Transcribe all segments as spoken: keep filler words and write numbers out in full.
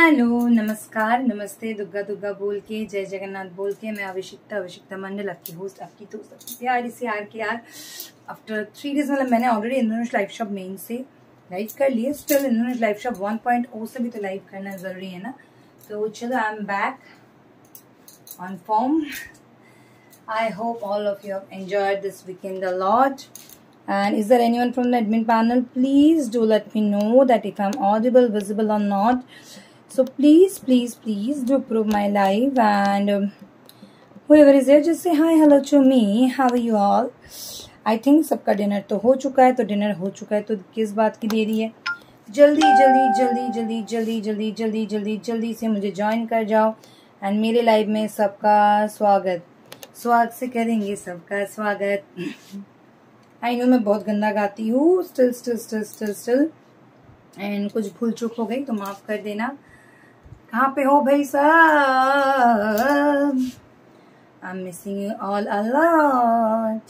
Hello, नमस्कार, नमस्ते, दुग्गा दुग्गा बोल के, जय जगन्नाथ बोल के, मैं अभिषिक्ता अभिषिक्ता मंडल, आपकी होस्ट, आपकी दोस्त, आपकी प्यारी सी यार की यार आफ्टर थ्री डेज मतलब मैंने already Indradhanush live shop main से लाइव कर लिए। Still Indradhanush live shop one point O से भी तो लाइव करना जरूरी है ना। तो चलो, I am back on form. I hope all of you have enjoyed this weekend a lot. And is there anyone from the admin panel? Please do let me know that if I'm audible, visible or not. So please, please, please do approve my live, and um, whoever is there, just say hi, hello to me. How are you all? I think सबका dinner तो हो चुका है, तो dinner हो चुका है तो किस बात की देरी है? जल्दी जल्दी जल्दी जल्दी जल्दी जल्दी जल्दी जल्दी जल्दी से मुझे ज्वाइन कर जाओ एंड मेरे लाइव में सबका स्वागत. स्वागत से करेंगे सबका स्वागत. आई नो मैं बहुत गंदा गाती हूँ, still still still still still and कुछ भूल चूक हो गई तो माफ कर देना. कहाँ पे हो भाई साहब? I am missing you all a lot.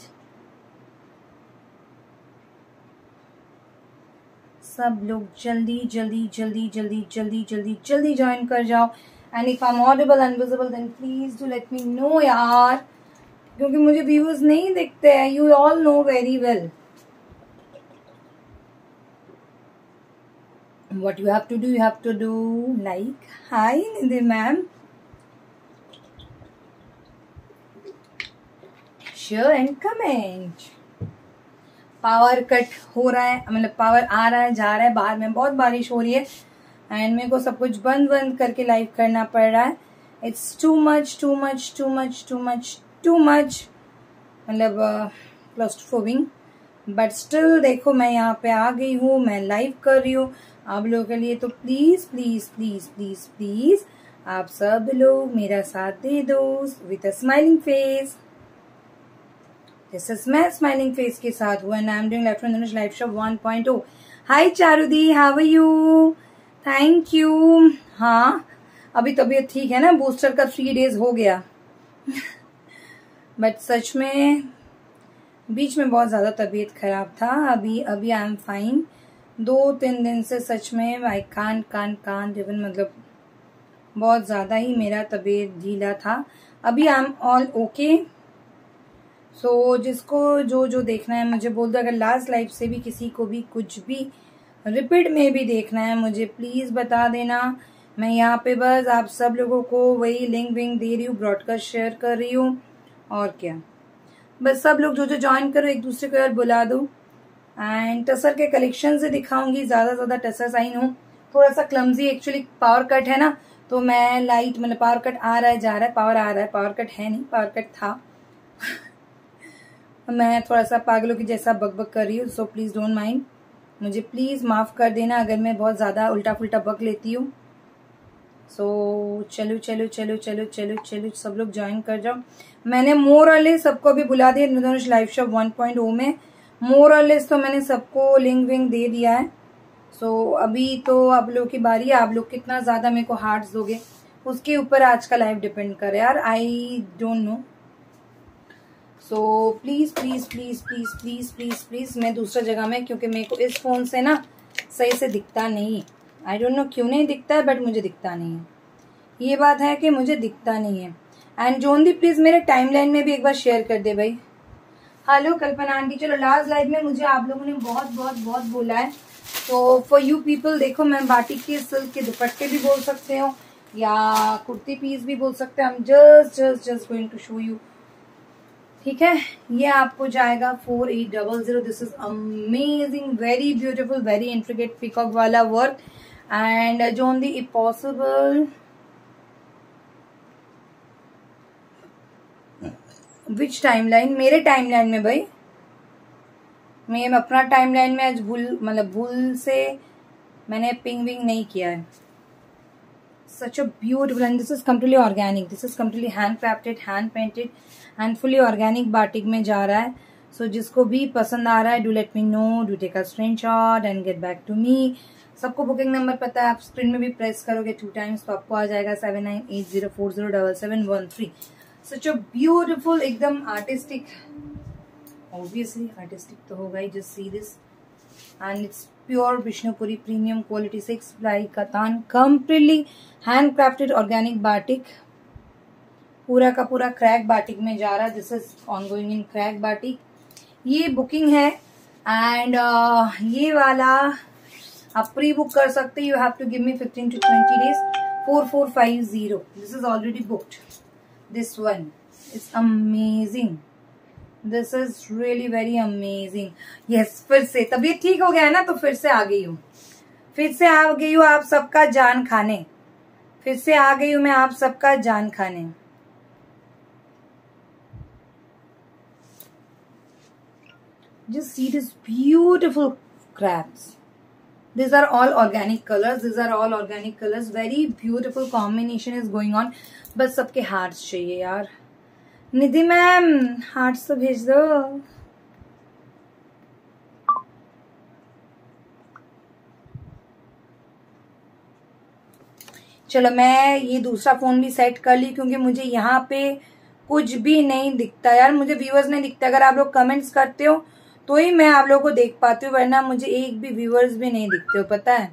सब लोग जल्दी जल्दी जल्दी जल्दी जल्दी जल्दी जल्दी ज्वाइन कर जाओ. And if I am audible and visible then please do let me know यार, क्योंकि मुझे व्यूज नहीं दिखते हैं. You all know very well what you have to do. You have to do like hi Nidhi ma'am, share and comment. Power cut हो रहा है, मतलब पावर आ रहा है जा रहा है. बाहर में बहुत बारिश हो रही है एंड मेरे को सब कुछ बंद बंद करके लाइव करना पड़ रहा है. It's too much too much too much too much too much मतलब क्लॉस्ट्रोफोबिक. बट स्टिल देखो मैं यहाँ पे आ गई हूँ, मैं लाइव कर रही हूँ आप लोगों के लिए. तो please please please please please आप सब लोग मेरा साथ दे दो विथ अ स्माइलिंग फेस. जैसे मैं स्माइलिंग फेस के साथ हुआ and I am doing live from Indradhanush live shop one point O. Hi Charudi, how are you? Thank you. हाँ अभी तबीयत ठीक है ना, बूस्टर का थ्री डेज हो गया. बट सच में बीच में बहुत ज्यादा तबीयत खराब था. अभी अभी आई एम फाइन. दो तीन दिन से सच में आई कान कान कान इवन मतलब बहुत ज्यादा ही मेरा तबीयत ढीला था. अभी I am all okay. So जिसको जो जो देखना है मुझे बोल दो. अगर लास्ट लाइफ से भी किसी को भी कुछ भी रिपीट में भी देखना है मुझे प्लीज बता देना. मैं यहाँ पे बस आप सब लोगों को वही लिंक विंक दे रही हूँ, ब्रॉडकास्ट शेयर कर रही हूँ. और क्या, बस सब लोग जो जो ज्वाइन करो एक दूसरे को यार बुला दो. एंड टसर के कलेक्शन से दिखाऊंगी. ज्यादा ज्यादा टसर आई हूँ, थोड़ा सा क्लमजी एक्चुअली. पावर कट है ना तो मैं लाइट मतलब पावर कट आ रहा है जा रहा है, पावर आ रहा है, पावर कट है नहीं, पावर कट था. मैं थोड़ा सा पागलों की जैसा बकबक कर रही हूँ. सो प्लीज डोंट माइंड, मुझे प्लीज माफ कर देना अगर मैं बहुत ज्यादा उल्टा फुल्टा बक लेती हूँ. सो so, चलो चलो चलो चलो चलो चलो सब लोग ज्वाइन कर जाओ. मैंने मोर और लेस सबको भी बुला दिया Indradhanush live shop one point O में. मोर और लेस तो मैंने सबको लिंक विंक दे दिया है. सो so, अभी तो आप लोग की बारी है. आप लोग कितना ज्यादा मेरे को हार्ट्स दोगे उसके ऊपर आज का लाइव डिपेंड करे यार. I don't know. So please please please please please please please मैं दूसरा जगह में, क्योंकि मेरे को इस फोन से ना सही से दिखता नहीं. आई डोंट नो क्यों नहीं दिखता है, बट मुझे दिखता नहीं है. ये बात है कि मुझे दिखता नहीं है. एंड जोनदी प्लीज मेरे टाइमलाइन में भी एक बार शेयर कर दे भाई. Hello Kalpana aunty. चलो लास्ट लाइव में मुझे आप लोगों ने बहुत बहुत बहुत बोला है. तो फॉर यू पीपल देखो, मैं बाटिक के सिल्क के दुपट्टे भी बोल सकते हो या कुर्ती पीस भी बोल सकते हैं. I am just just just going to show you. ठीक है, ये आपको जाएगा four eight double zero. This is amazing, very beautiful, very intricate peacock वाला work. And zone di if possible which timeline? मेरे टाइमलाइन में भाई, मैं अपना टाइमलाइन में आज भूल मतलब भूल से मैंने पिंग विंग नहीं किया है. Such a beautiful and this is completely organic. This is completely hand crafted, hand painted and fully organic batik में जा रहा है. सो so, जिसको भी पसंद आ रहा है do let me know, do take a screenshot and get back to me. सबको बुकिंग नंबर पता है, आप स्क्रीन में भी प्रेस करोगे टू टाइम्स तो आपको आ जाएगा seven nine eight zero four zero double seven one three. Such a beautiful, एकदम आर्टिस्टिक, ऑब्वियसली आर्टिस्टिक तो होगा ही. Just see this, and it's pure Bishnupuri premium quality six ply katan, completely handcrafted organic batik. पूरा का पूरा crack batik में जा रहा है. This is ongoing in crack batik. ये बुकिंग है एंड uh, ये वाला आप प्री बुक कर सकते. You have to give me fifteen to twenty days. Four four five zero. This is already booked. This one is amazing. This is really very amazing. Yes, फिर से तबीयत ठीक हो गया है ना, तो फिर से आ गई हूँ. फिर से आ गई हूँ आप सबका जान खाने. फिर से आ गई हूँ मैं आप सबका जान खाने. Just see this beautiful crabs. These are all organic colors. These are all organic colors. Very beautiful combination is going on. बस सबके हार्ट्स चाहिए यार. निधि मैम हार्ट्स तो भेज दो. चलो मैं ये दूसरा फोन भी सेट कर ली क्योंकि मुझे यहाँ पे कुछ भी नहीं दिखता यार. मुझे व्यूअर्स नहीं दिखता. अगर आप लोग कमेंट्स करते हो तो ही मैं आप लोगों को देख पाती हूँ, वरना मुझे एक भी व्यूअर्स भी नहीं दिखते हो. पता है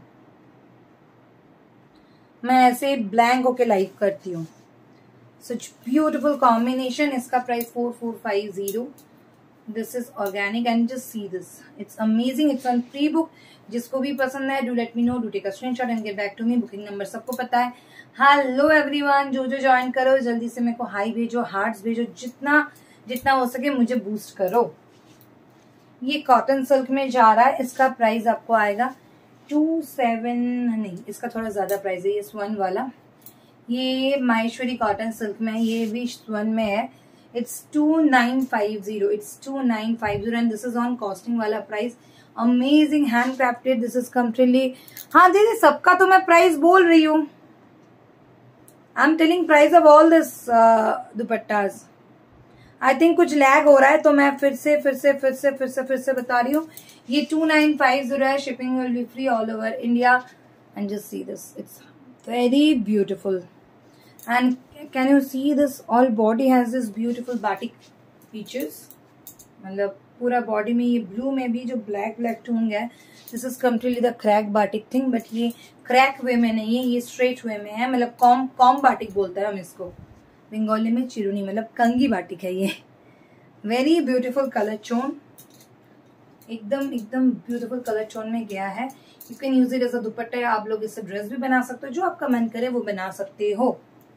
मैं ऐसे ब्लैंक होके लाइव करती हूँ. Such beautiful combination. इसका price four four five zero. This is organic and just see this. It's amazing. It's on pre book. जिसको भी पसंद है do let me know. Do take a screenshot and get back to me. Booking number सबको पता है. Hello everyone, जो जो join करो जल्दी से मेरे को हाई भेजो, हार्ट्स भेजो. जितना जितना हो सके मुझे बूस्ट करो. ये कॉटन सिल्क में जा रहा है. इसका प्राइस आपको आएगा टू सेवन नहीं, इसका थोड़ा ज्यादा प्राइस है. ये स्वन वाला, ये माहेश्वरी कॉटन सिल्क में, ये भी स्वन में है. It's two nine five zero. It's two nine five zero and this is on costing वाला price. Amazing hand crafted. This is completely. हाँ दीदी सबका तो मैं प्राइस बोल रही हूँ. I am telling price of all this dupattas. I think कुछ लैग हो रहा है तो मैं फिर से फिर से फिर से फिर से फिर से बता रही हूँ. ये टू नाइन फाइव जीरो है. Shipping will be free all over India. And just see this. It's very beautiful. And can you see this. All body has this beautiful batik features. मतलब पूरा बॉडी में ये blue में भी जो black black tone है. This is completely the crack batik thing. But ये crack way में नहीं है, ये स्ट्रेट वे में है. मतलब कॉम कॉम बाटिक बोलते हैं हम इसको बंगाली में. चिरुनी मतलब कंगी बाटिक है ये. Very beautiful colour chosen. एकदम एकदम ब्यूटीफुल कलर चोन में गया है. You can use it as a dupatta. आप लोग इससे ड्रेस भी बना सकते हो. जो आपका मन करे वो बना सकते हो.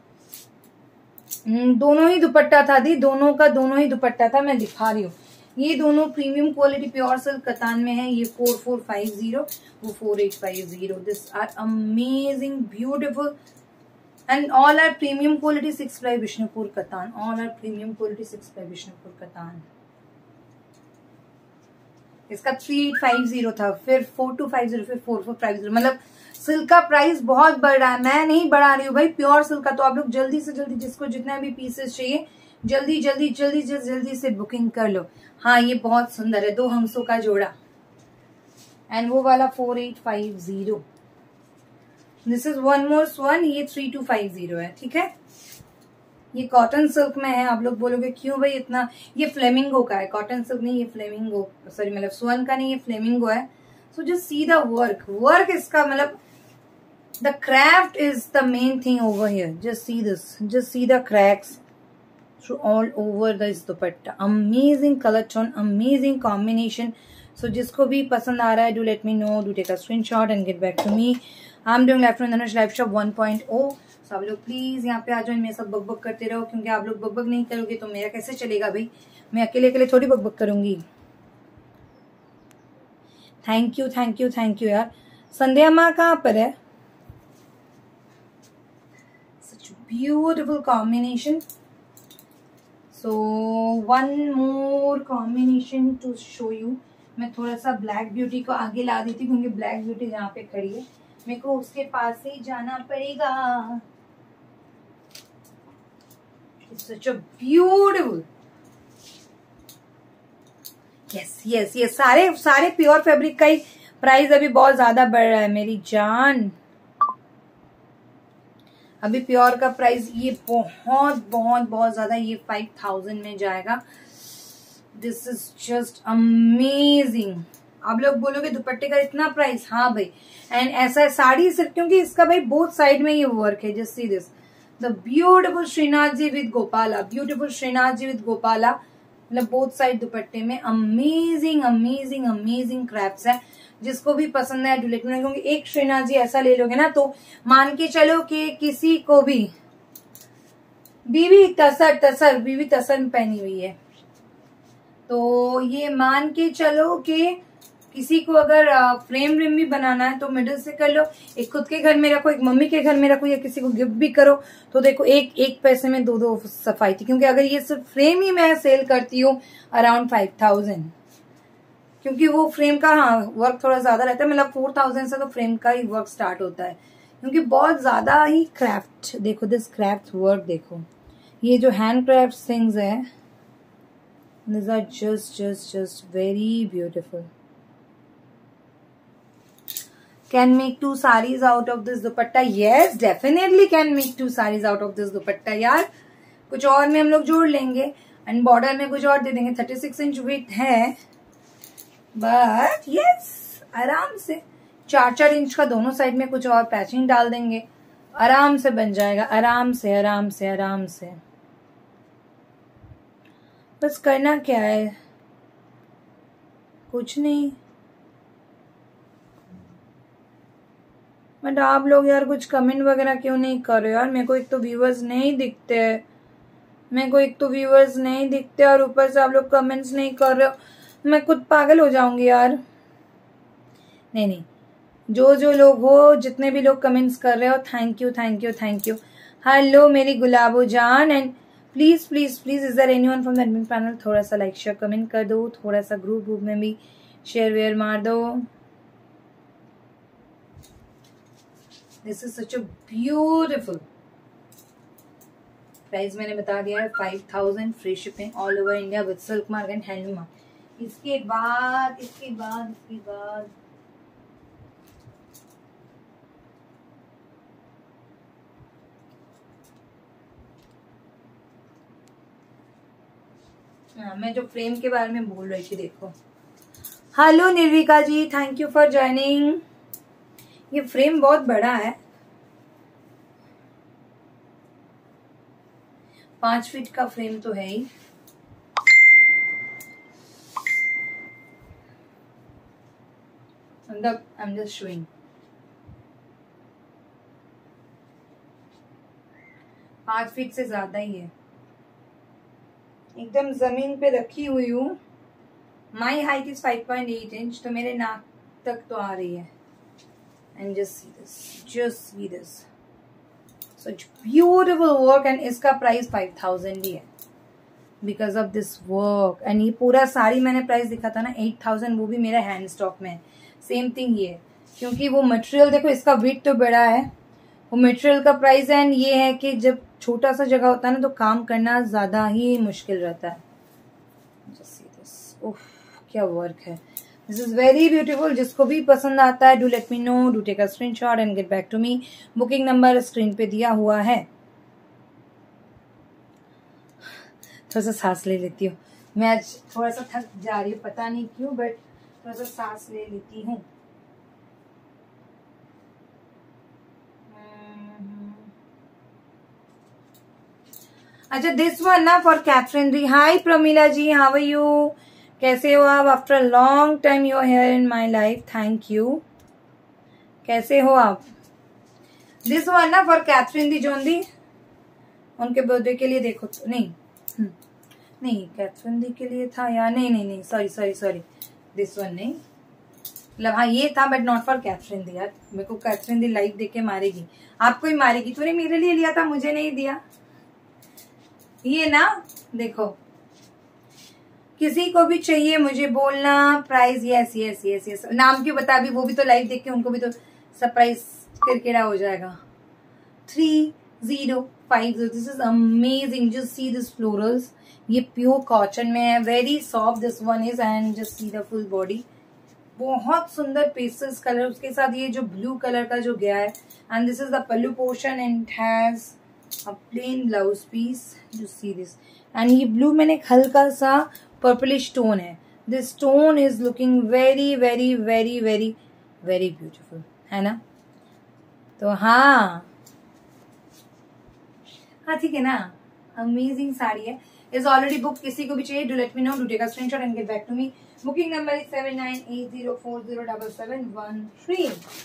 दोनों ही दुपट्टा था दी. दोनों का दोनों ही दुपट्टा था. मैं दिखा रही हूँ. ये दोनों प्रीमियम क्वालिटी प्योर सिल्क कतान में है. ये फोर फोर फाइव जीरो, वो four eight five zero. This are amazing beautiful and all are premium quality six ply Bishnupur katan. All are premium quality six ply Bishnupur katan. इसका three eight five zero था, फिर four two five zero, फिर four four five zero. मतलब silk का price बहुत बढ़ रहा है. मैं नहीं बढ़ा रही हूँ भाई. प्योर सिल्क का तो आप लोग जल्दी से जल्दी जिसको जितना भी पीसेस चाहिए जल्दी जल्दी जल्दी जल्दी जल्दी से बुकिंग कर लो. हाँ ये बहुत सुंदर है. दो हंसों का जोड़ा. एंड वो वाला four eight five zero. This is one more swan. ये थ्री टू फाइव जीरो है. ठीक है. ये कॉटन सिल्क में है. आप लोग बोलोगे क्यों भाई इतना. ये फ्लेमिंगो का है. कॉटन सिल्क नहीं, ये फ्लेमिंगो. सॉरी मतलब स्वन का नहीं, ये फ्लेमिंगो है. So just see the work. Work इसका मतलब the craft is the main thing over here. Just see this. Just see the cracks through all over this dupatta. Amazing colour tone, amazing combination. So जिसको भी पसंद आ रहा है do let me know. Do take a screenshot and get back to me. I am doing live from Dhanush live shop one point o. So आप लोग please यहाँ पे आ जाओ. मेरे साथ बकबक करते रहो क्योंकि आप लोग बकबक नहीं करोगे तो मेरा कैसे चलेगा भाई. मैं अकेले अकेले थोड़ी बकबक करूंगी. Thank you thank you thank you यार. संध्या माँ कहाँ पर है. Such beautiful combination. So one more combination to show you. मैं थोड़ा सा ब्लैक ब्यूटी को आगे ला दी थी क्योंकि ब्लैक ब्यूटी जहाँ पे खड़ी है मेरे को उसके पास ही जाना पड़ेगा. Such a beautiful. Yes yes yes. सारे सारे प्योर फैब्रिक का ही प्राइस अभी बहुत ज्यादा बढ़ रहा है मेरी जान. अभी प्योर का प्राइस ये बहुत बहुत बहुत ज्यादा. ये फाइव थाउजेंड में जाएगा. This is just amazing. आप लोग बोलोगे दुपट्टे का इतना प्राइस, हाँ भाई। एंड ऐसा है साड़ी सिर्फ, क्योंकि इसका भाई बोथ साइड में ये वर्क है। Just see this, the beautiful Shrinath ji with Gopala, beautiful Shrinath ji with Gopala, मतलब बोथ साइड दुपट्टे में अमेजिंग अमेजिंग अमेजिंग क्राफ्ट्स है। जिसको भी पसंद है डू लेट मी नो, क्योंकि एक श्रीनाथ जी ऐसा ले लोगे ना तो मान के चलो कि किसी को भी, बीवी तसर तसर बीवी तसर में पहनी हुई है, तो ये मान के चलो कि किसी को अगर फ्रेम रिम भी बनाना है तो मिडिल से कर लो, एक खुद के घर में रखो, एक मम्मी के घर में रखो, या किसी को गिफ्ट भी करो, तो देखो एक एक पैसे में दो दो सफाई थी। क्योंकि अगर ये सिर्फ फ्रेम ही मैं सेल करती हूँ अराउंड फाइव थाउजेंड, क्योंकि वो फ्रेम का हाँ वर्क थोड़ा ज्यादा रहता है, मतलब फोर थाउजेंड से तो फ्रेम का ही वर्क स्टार्ट होता है, क्योंकि बहुत ज्यादा ही क्राफ्ट। देखो दिस क्राफ्ट वर्क, देखो ये जो हैंड क्राफ्ट थिंग्स है, these are just just just very beautiful. Can make two sarees out of this dupatta? Yes, definitely can make two sarees out of this dupatta यार। कुछ और में हम लोग जोड़ लेंगे एंड बॉर्डर में कुछ और दे देंगे। थर्टी सिक्स इंच विड्थ है, बट यस आराम से चार चार इंच का दोनों साइड में कुछ और पैचिंग डाल देंगे, आराम से बन जाएगा, आराम से आराम से आराम से। बस करना क्या है, कुछ नहीं। बट आप लोग यार कुछ कमेंट वगैरह क्यों नहीं कर रहे हो यार? मेरे को एक तो व्यूअर्स नहीं दिखते, मेरे को एक तो व्यूअर्स नहीं दिखते और ऊपर से आप लोग कमेंट्स नहीं कर रहे हो, मैं खुद पागल हो जाऊंगी यार। नहीं नहीं, जो जो लोग हो, जितने भी लोग कमेंट्स कर रहे हो, thank you thank you thank you. Hello मेरी गुलाबो जान, and please please please is there anyone from the admin panel, थोड़ा सा लाइक शेयर कमेंट कर दो, थोड़ा सा ग्रुप ग्रुप में भी शेयर वेयर मार दो। This is such a beautiful price, मैंने बता दिया है five thousand, free shipping all over India with silk mark and handloom mark. इसके बाद इसके बाद इसके बाद हाँ, मैं जो फ्रेम के बारे में बोल रही थी, देखो। Hello Nirvika ji, thank you for joining. ये फ्रेम बहुत बड़ा है, पांच फीट का फ्रेम तो है ही। मतलब आई एम जस्ट शोइंग, पांच फीट से ज्यादा ही है, एकदम जमीन पे रखी हुई हूँ। My height is five point eight inch, तो मेरे नाक तक तो आ रही है। And just see this, just see this, such beautiful work. And इसका प्राइस फाइव थाउजेंड ही है because of this work. And ये पूरा साड़ी मैंने प्राइस दिखा था ना एट थाउजेंड, वो भी मेरा हैंड स्टॉक में है। सेम थिंग ये, क्योंकि वो मटेरियल देखो, इसका वेट तो बड़ा है, वो मटेरियल का प्राइस है। एंड ये है कि जब छोटा सा जगह होता है ना तो काम करना ज्यादा ही मुश्किल रहता है। Just see this. उफ, क्या वर्क है। This is very beautiful. जिसको भी पसंद आता है do let me know, do take a screenshot and get back to me. Booking number screen पे दिया हुआ है। थोड़ा सा सांस ले लेती हूँ, मैं आज थोड़ा सा थक जा रही हूँ, पता नहीं क्यों, बट थोड़ा सा सांस ले लेती हूँ। अच्छा दिस वन ना फॉर कैथरीन दी। Hi Pramila ji, how are you, कैसे हो आप? After a long time you are here in my life, thank you. कैसे हो आप? दिस वन ना फॉर कैथरीन दी जोन दी, उनके बर्थडे के लिए। देखो तो नहीं नहीं कैथरीन दी के लिए था यार, नहीं नहीं नहीं sorry sorry sorry, this one नहीं, मतलब हाँ ये था बट नॉट फॉर कैथरीन दी यार। मेरे को कैथरीन दी लाइव देख के मारेगी, आपको ही मारेगी। तूने मेरे लिए लिया था, मुझे नहीं दिया। ये ना देखो, किसी को भी चाहिए मुझे बोलना price. Yes yes yes yes, नाम क्यों बता, भी वो भी तो लाइव देख के उनको भी तो सरप्राइज किरकिरा हो जाएगा। Three zero five zero, this is amazing. Just see this florals, ये प्योर कॉटन में है, very soft this one is. And just see the full body, बहुत सुंदर पेस्टल्स कलर, उसके साथ ये जो ब्लू कलर का जो गया है। And this is the pallu portion and it has a plain blouse piece, you see this। and ये ब्लू मैंने एक हल्का सा पर्पलिश टोन है, this stone is looking very very very very very beautiful, है ना? तो हाँ हाँ ठीक है ना, अमेजिंग साड़ी है, इज ऑलरेडी बुक। किसी को भी चाहिए do let me know, do take a screenshot and get back to me. Booking number is seven nine eight zero four zero double seven one three.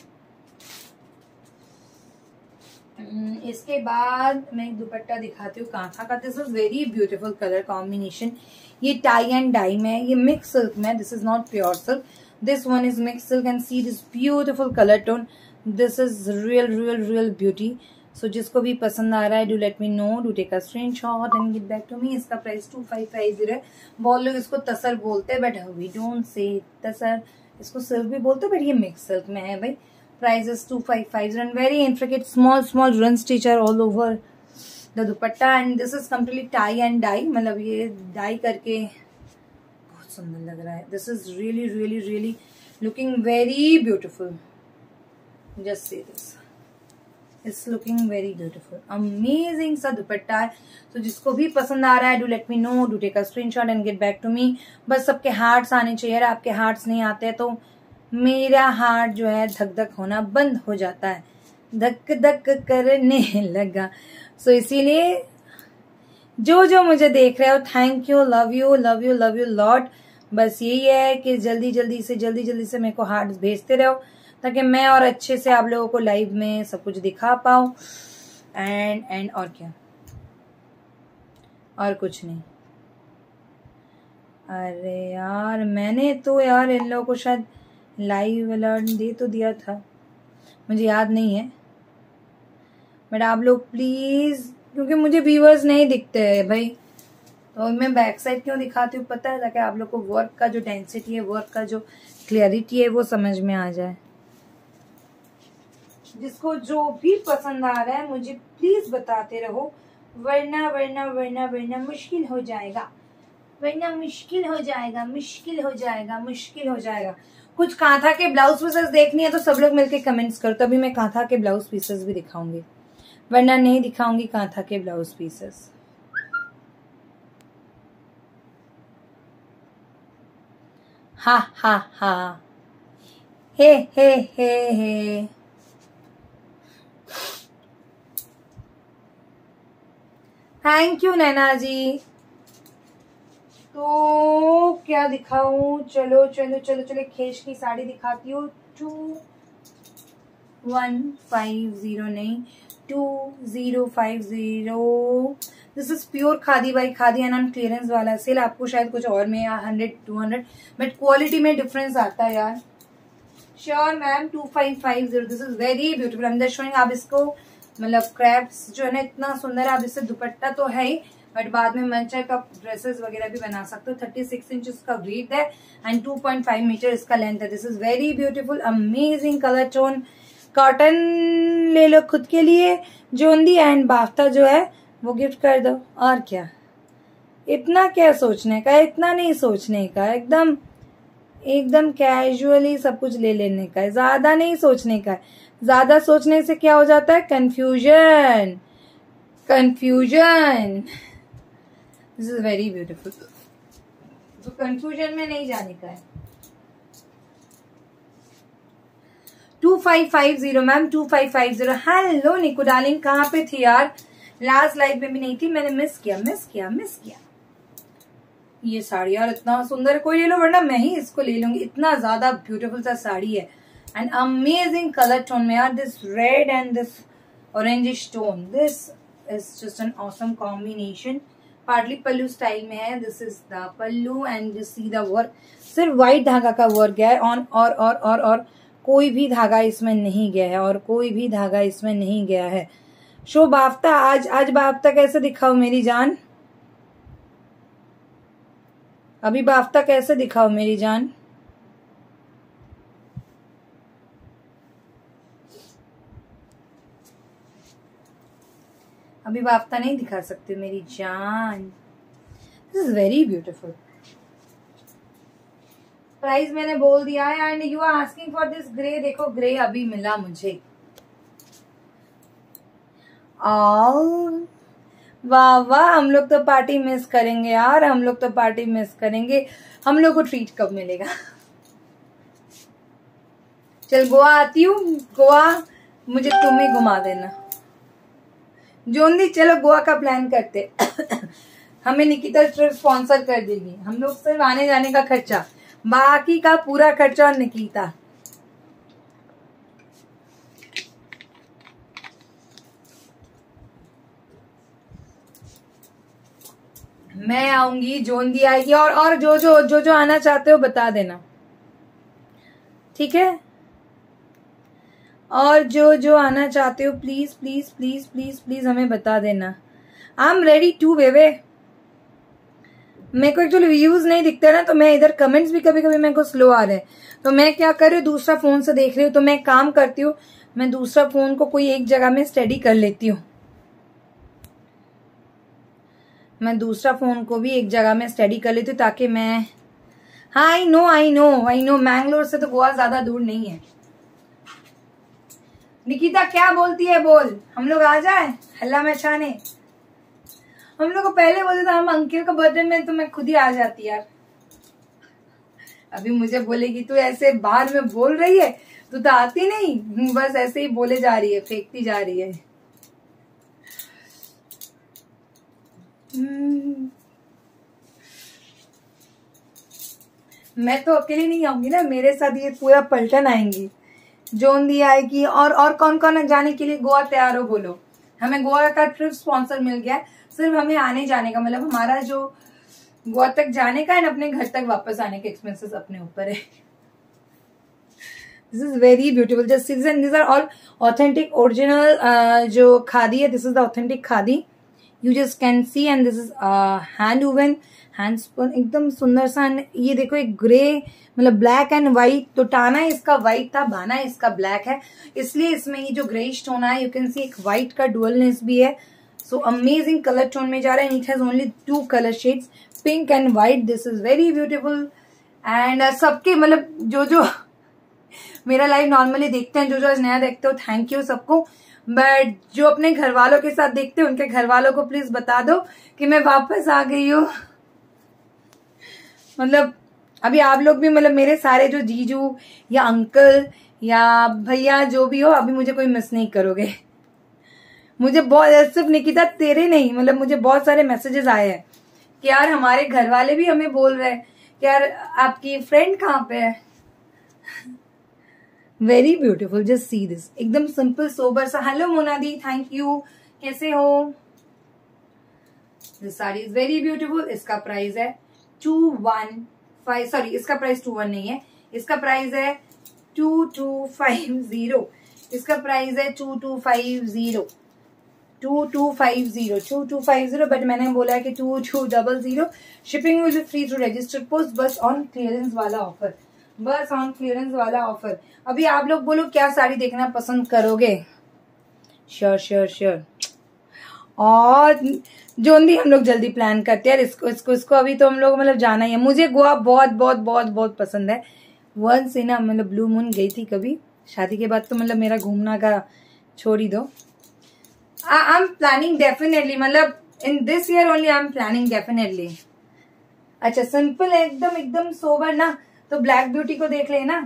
इसके बाद मैं एक दुपट्टा दिखाती हूँ कांथा का। This is very beautiful colour combination. ये tie and dye में, ये मिक्स सिल्क में, this is not pure silk, this one is mix silk and see this beautiful colour tone. This is real real real beauty. So जिसको भी पसंद आ रहा है do let me know, do take a screenshot and get back to me. इसका price two five five zero है। बहुत लोग इसको तसर बोलते हैं बट वी डोंट से तसर, इसको सिल्क भी बोलते हैं बट ये मिक्स सिल्क में है भाई। Price is two five five zero and very intricate small small run stitch are all over the dupatta and this is completely tie and dye, मतलब ये डाई करके बहुत सुंदर लग रहा है। This is really really really looking very beautiful. Just see this it's looking very beautiful, amazing सा दुपट्टा है। तो जिसको भी पसंद आ रहा है do let me know, do take a screenshot and get back to me. बस सबके हार्ट्स आने चाहिए, आपके हार्ट्स नहीं आते तो मेरा हार्ट जो है धक धक होना बंद हो जाता है, धक धक करने लगा। सो so, इसीलिए जो जो मुझे देख रहे हो thank you, love you love you love you lot. बस यही है कि जल्दी जल्दी से जल्दी जल्दी से मेरे को हार्ट्स भेजते रहो ताकि मैं और अच्छे से आप लोगों को लाइव में सब कुछ दिखा पाऊं। एंड एंड और क्या, और कुछ नहीं। अरे यार मैंने तो यार इन लोगों को शायद लाइव अलर्ट दे तो दिया था, मुझे याद नहीं है। बट आप लोग प्लीज, क्योंकि मुझे व्यूअर्स नहीं दिखते हैं भाई, तो मैं बैक साइड क्यों दिखाती हूँ पता है, ताकि आप लोग को वर्क का जो डेंसिटी है, वर्क का जो क्लियरिटी है वो समझ में आ जाए। जिसको जो भी पसंद आ रहा है मुझे प्लीज बताते रहो, वरना वरना वरना वरना मुश्किल हो जाएगा, वरना मुश्किल हो जाएगा मुश्किल हो जाएगा मुश्किल हो जाएगा। कुछ कांथा के ब्लाउज पीसेस देखनी है तो सब लोग मिलके कमेंट्स करो, तभी मैं कांथा के ब्लाउज पीसेस भी दिखाऊंगी, वरना नहीं दिखाऊंगी कांथा के ब्लाउज पीसेस। हा हा हा हे हे हे हे। थैंक यू नैना जी। तो क्या दिखाऊं, चलो चलो चलो चलो खेश की साड़ी दिखाती हूँ। टू वन फाइव जीरो नहीं, two zero five zero. This is pure khadi by khadi and on clearance वाला सेल। आपको शायद कुछ और में या hundred two hundred but quality में डिफरेंस आता है यार। Sure ma'am, two five five zero. This is very beautiful. अंदर शोइंग आप इसको, मतलब क्रैप्स जो है ना इतना सुंदर है। आप इससे दुपट्टा तो है ही बट बाद में मन चाहे तो आप ड्रेसेस वगैरह भी बना सकते हो। थर्टी सिक्स इंच इसका ब्रीथ है and two point five metre इसका लेंथ है। This is very beautiful, amazing colour tone. Cotton ले लो खुद के लिए, जोंदी एंड बाफ्ता जो है वो गिफ्ट कर दो। और क्या, इतना क्या सोचने का, इतना नहीं सोचने का, एकदम एकदम कैजुअली सब कुछ ले लेने का है, ज्यादा नहीं सोचने का है। ज्यादा सोचने से क्या हो जाता है, confusion confusion. This is very beautiful. तो कंफ्यूजन में नहीं जाने का है। Two five five zero ma'am, two five five zero. Hello Niku darling, कहाँ पे थी यार? लास्ट लाइव में भी नहीं थी, मैंने मिस किया मिस किया मिस किया। ये साड़ी यार इतना सुंदर है, कोई ले लो वरना मैं ही इसको ले लूंगी। इतना ज्यादा ब्यूटीफुल सा साड़ी है एंड अमेजिंग कलर टोन में यार। This red and this orangish tone, this is just an awesome combination. Partly pallu style में है। This is the pallu and this see the work. सिर्फ व्हाइट धागा का वर्क है ऑन, और और और और कोई भी धागा इसमें नहीं गया है, और कोई भी धागा इसमें नहीं गया है। शो बाफ्ता, आज आज बाफ्ता कैसे दिखाओ मेरी जान? अभी बाफ्ता कैसे दिखाओ मेरी जान? अभी बाफ्ता नहीं दिखा सकते मेरी जान। This is very beautiful. Price मैंने बोल दिया है and you are asking for this grey. देखो ग्रे अभी मिला मुझे। ऑल वाह वाह, हम लोग तो पार्टी मिस करेंगे यार, हम लोग तो पार्टी मिस करेंगे। हम लोग को ट्रीट कब मिलेगा? चल गोवा आती हूँ, गोवा मुझे तुम ही घुमा देना। जोंदी चलो गोवा का प्लान करते। हमें निकिता ट्रिप स्पॉन्सर कर देगी, हम लोग सिर्फ आने जाने का खर्चा, बाकी का पूरा खर्चा और निकिता। मैं आऊंगी, जोंदी आएगी, और और जो जो जो जो आना चाहते हो बता देना, ठीक है? और जो जो आना चाहते हो please please please please please हमें बता देना। आई एम रेडी टू वेवे। मेरे को एक्चुअली व्यूज नहीं दिखते ना, तो मैं इधर कमेंट्स भी कभी कभी मेरे को स्लो आ रहे हैं, तो मैं क्या कर रही हूँ, दूसरा फोन से देख रही हूँ। तो मैं काम करती हूँ, मैं दूसरा फोन को कोई एक जगह में स्टडी कर लेती हूँ, मैं दूसरा फोन को भी एक जगह में स्टडी कर लेती हूँ ताकि मैं, हाँ I know I know I know Mangalore से तो गोवा ज्यादा दूर नहीं है। निकिता क्या बोलती है, बोल, हम लोग आ जाए हल्ला मचाने। हम लोग को पहले बोलते था हम अंकिल का बर्थडे में, तो मैं खुद ही आ जाती यार। अभी मुझे बोलेगी तू ऐसे बाहर में बोल रही है, तू तो आती नहीं, बस ऐसे ही बोले जा रही है, फेंकती जा रही है। मैं तो अकेली नहीं आऊंगी ना, मेरे साथ ये पूरा पलटन आएंगी। जोंदी आएगी, और और कौन कौन जाने के लिए गोवा तैयार हो बोलो। हमें गोवा का ट्रिप स्पॉन्सर मिल गया है, सिर्फ हमें आने जाने का, मतलब हमारा जो गोवा तक जाने का है, अपने घर तक वापस आने के एक्सपेंसेस अपने ऊपर है। This is very beautiful, just season, this are all authentic original जो खादी है, this is the authentic khadi, you just can see, and this is hand woven, hand spun, एकदम सुंदर सा। ये देखो एक ग्रे, मतलब ब्लैक एंड व्हाइट, तो टाना इसका व्हाइट था, बाना इसका ब्लैक है, इसलिए इसमें ये जो ग्रे टोन है, यू कैन सी एक व्हाइट का डुअलनेस भी है। सो अमेजिंग कलर टोन में जा रहा है, it has only two colour shades, pink and white. This is very beautiful. And सबके, मतलब जो जो मेरा लाइव नॉर्मली देखते हैं, जो जो आज नया देखते हो, थैंक यू सबको। बट जो अपने घर वालों के साथ देखते हैं, उनके घर वालों को प्लीज बता दो कि मैं वापस आ गई हूँ। मतलब अभी आप लोग भी, मतलब मेरे सारे जो जीजू या अंकल या भैया जो भी हो, अभी मुझे कोई मिस नहीं करोगे। मुझे बहुत, सिर्फ निकिता तेरे नहीं, मतलब मुझे बहुत सारे मैसेजेस आए हैं कि यार हमारे घर वाले भी हमें बोल रहे हैं कि यार आपकी फ्रेंड कहाँ पे है। Very beautiful, just see this, एकदम सिंपल सोबर सा। हेलो मोनादी, थैंक यू, कैसे हो? This sari is very beautiful. इसका प्राइस है टू वन फाइव, सॉरी इसका प्राइस टू वन नहीं है, इसका प्राइस है टू टू फाइव जीरो, इसका प्राइस है two to five zero, two to five zero, two to five zero. But मैंने बोला है कि two two double zero. Shipping will be free through registered post, बस ऑन क्लियरेंस वाला ऑफर, बस ऑन क्लियरेंस वाला ऑफर। अभी आप लोग बोलो क्या साड़ी देखना पसंद करोगे? Sure sure sure. और जोंदी हम लोग जल्दी प्लान करते हैं यार, इसको इसको इसको अभी तो हम लोग मतलब जाना ही है। मुझे गोवा बहुत बहुत बहुत बहुत पसंद है। वंस इन, मतलब ब्लू मून गई थी कभी, शादी के बाद तो मतलब मेरा घूमना का छोड़ ही दो। आई एम प्लानिंग डेफिनेटली, मतलब in this year only I am planning definitely. अच्छा सिंपल है एकदम, एकदम सोबर ना, तो ब्लैक ब्यूटी को देख लेना,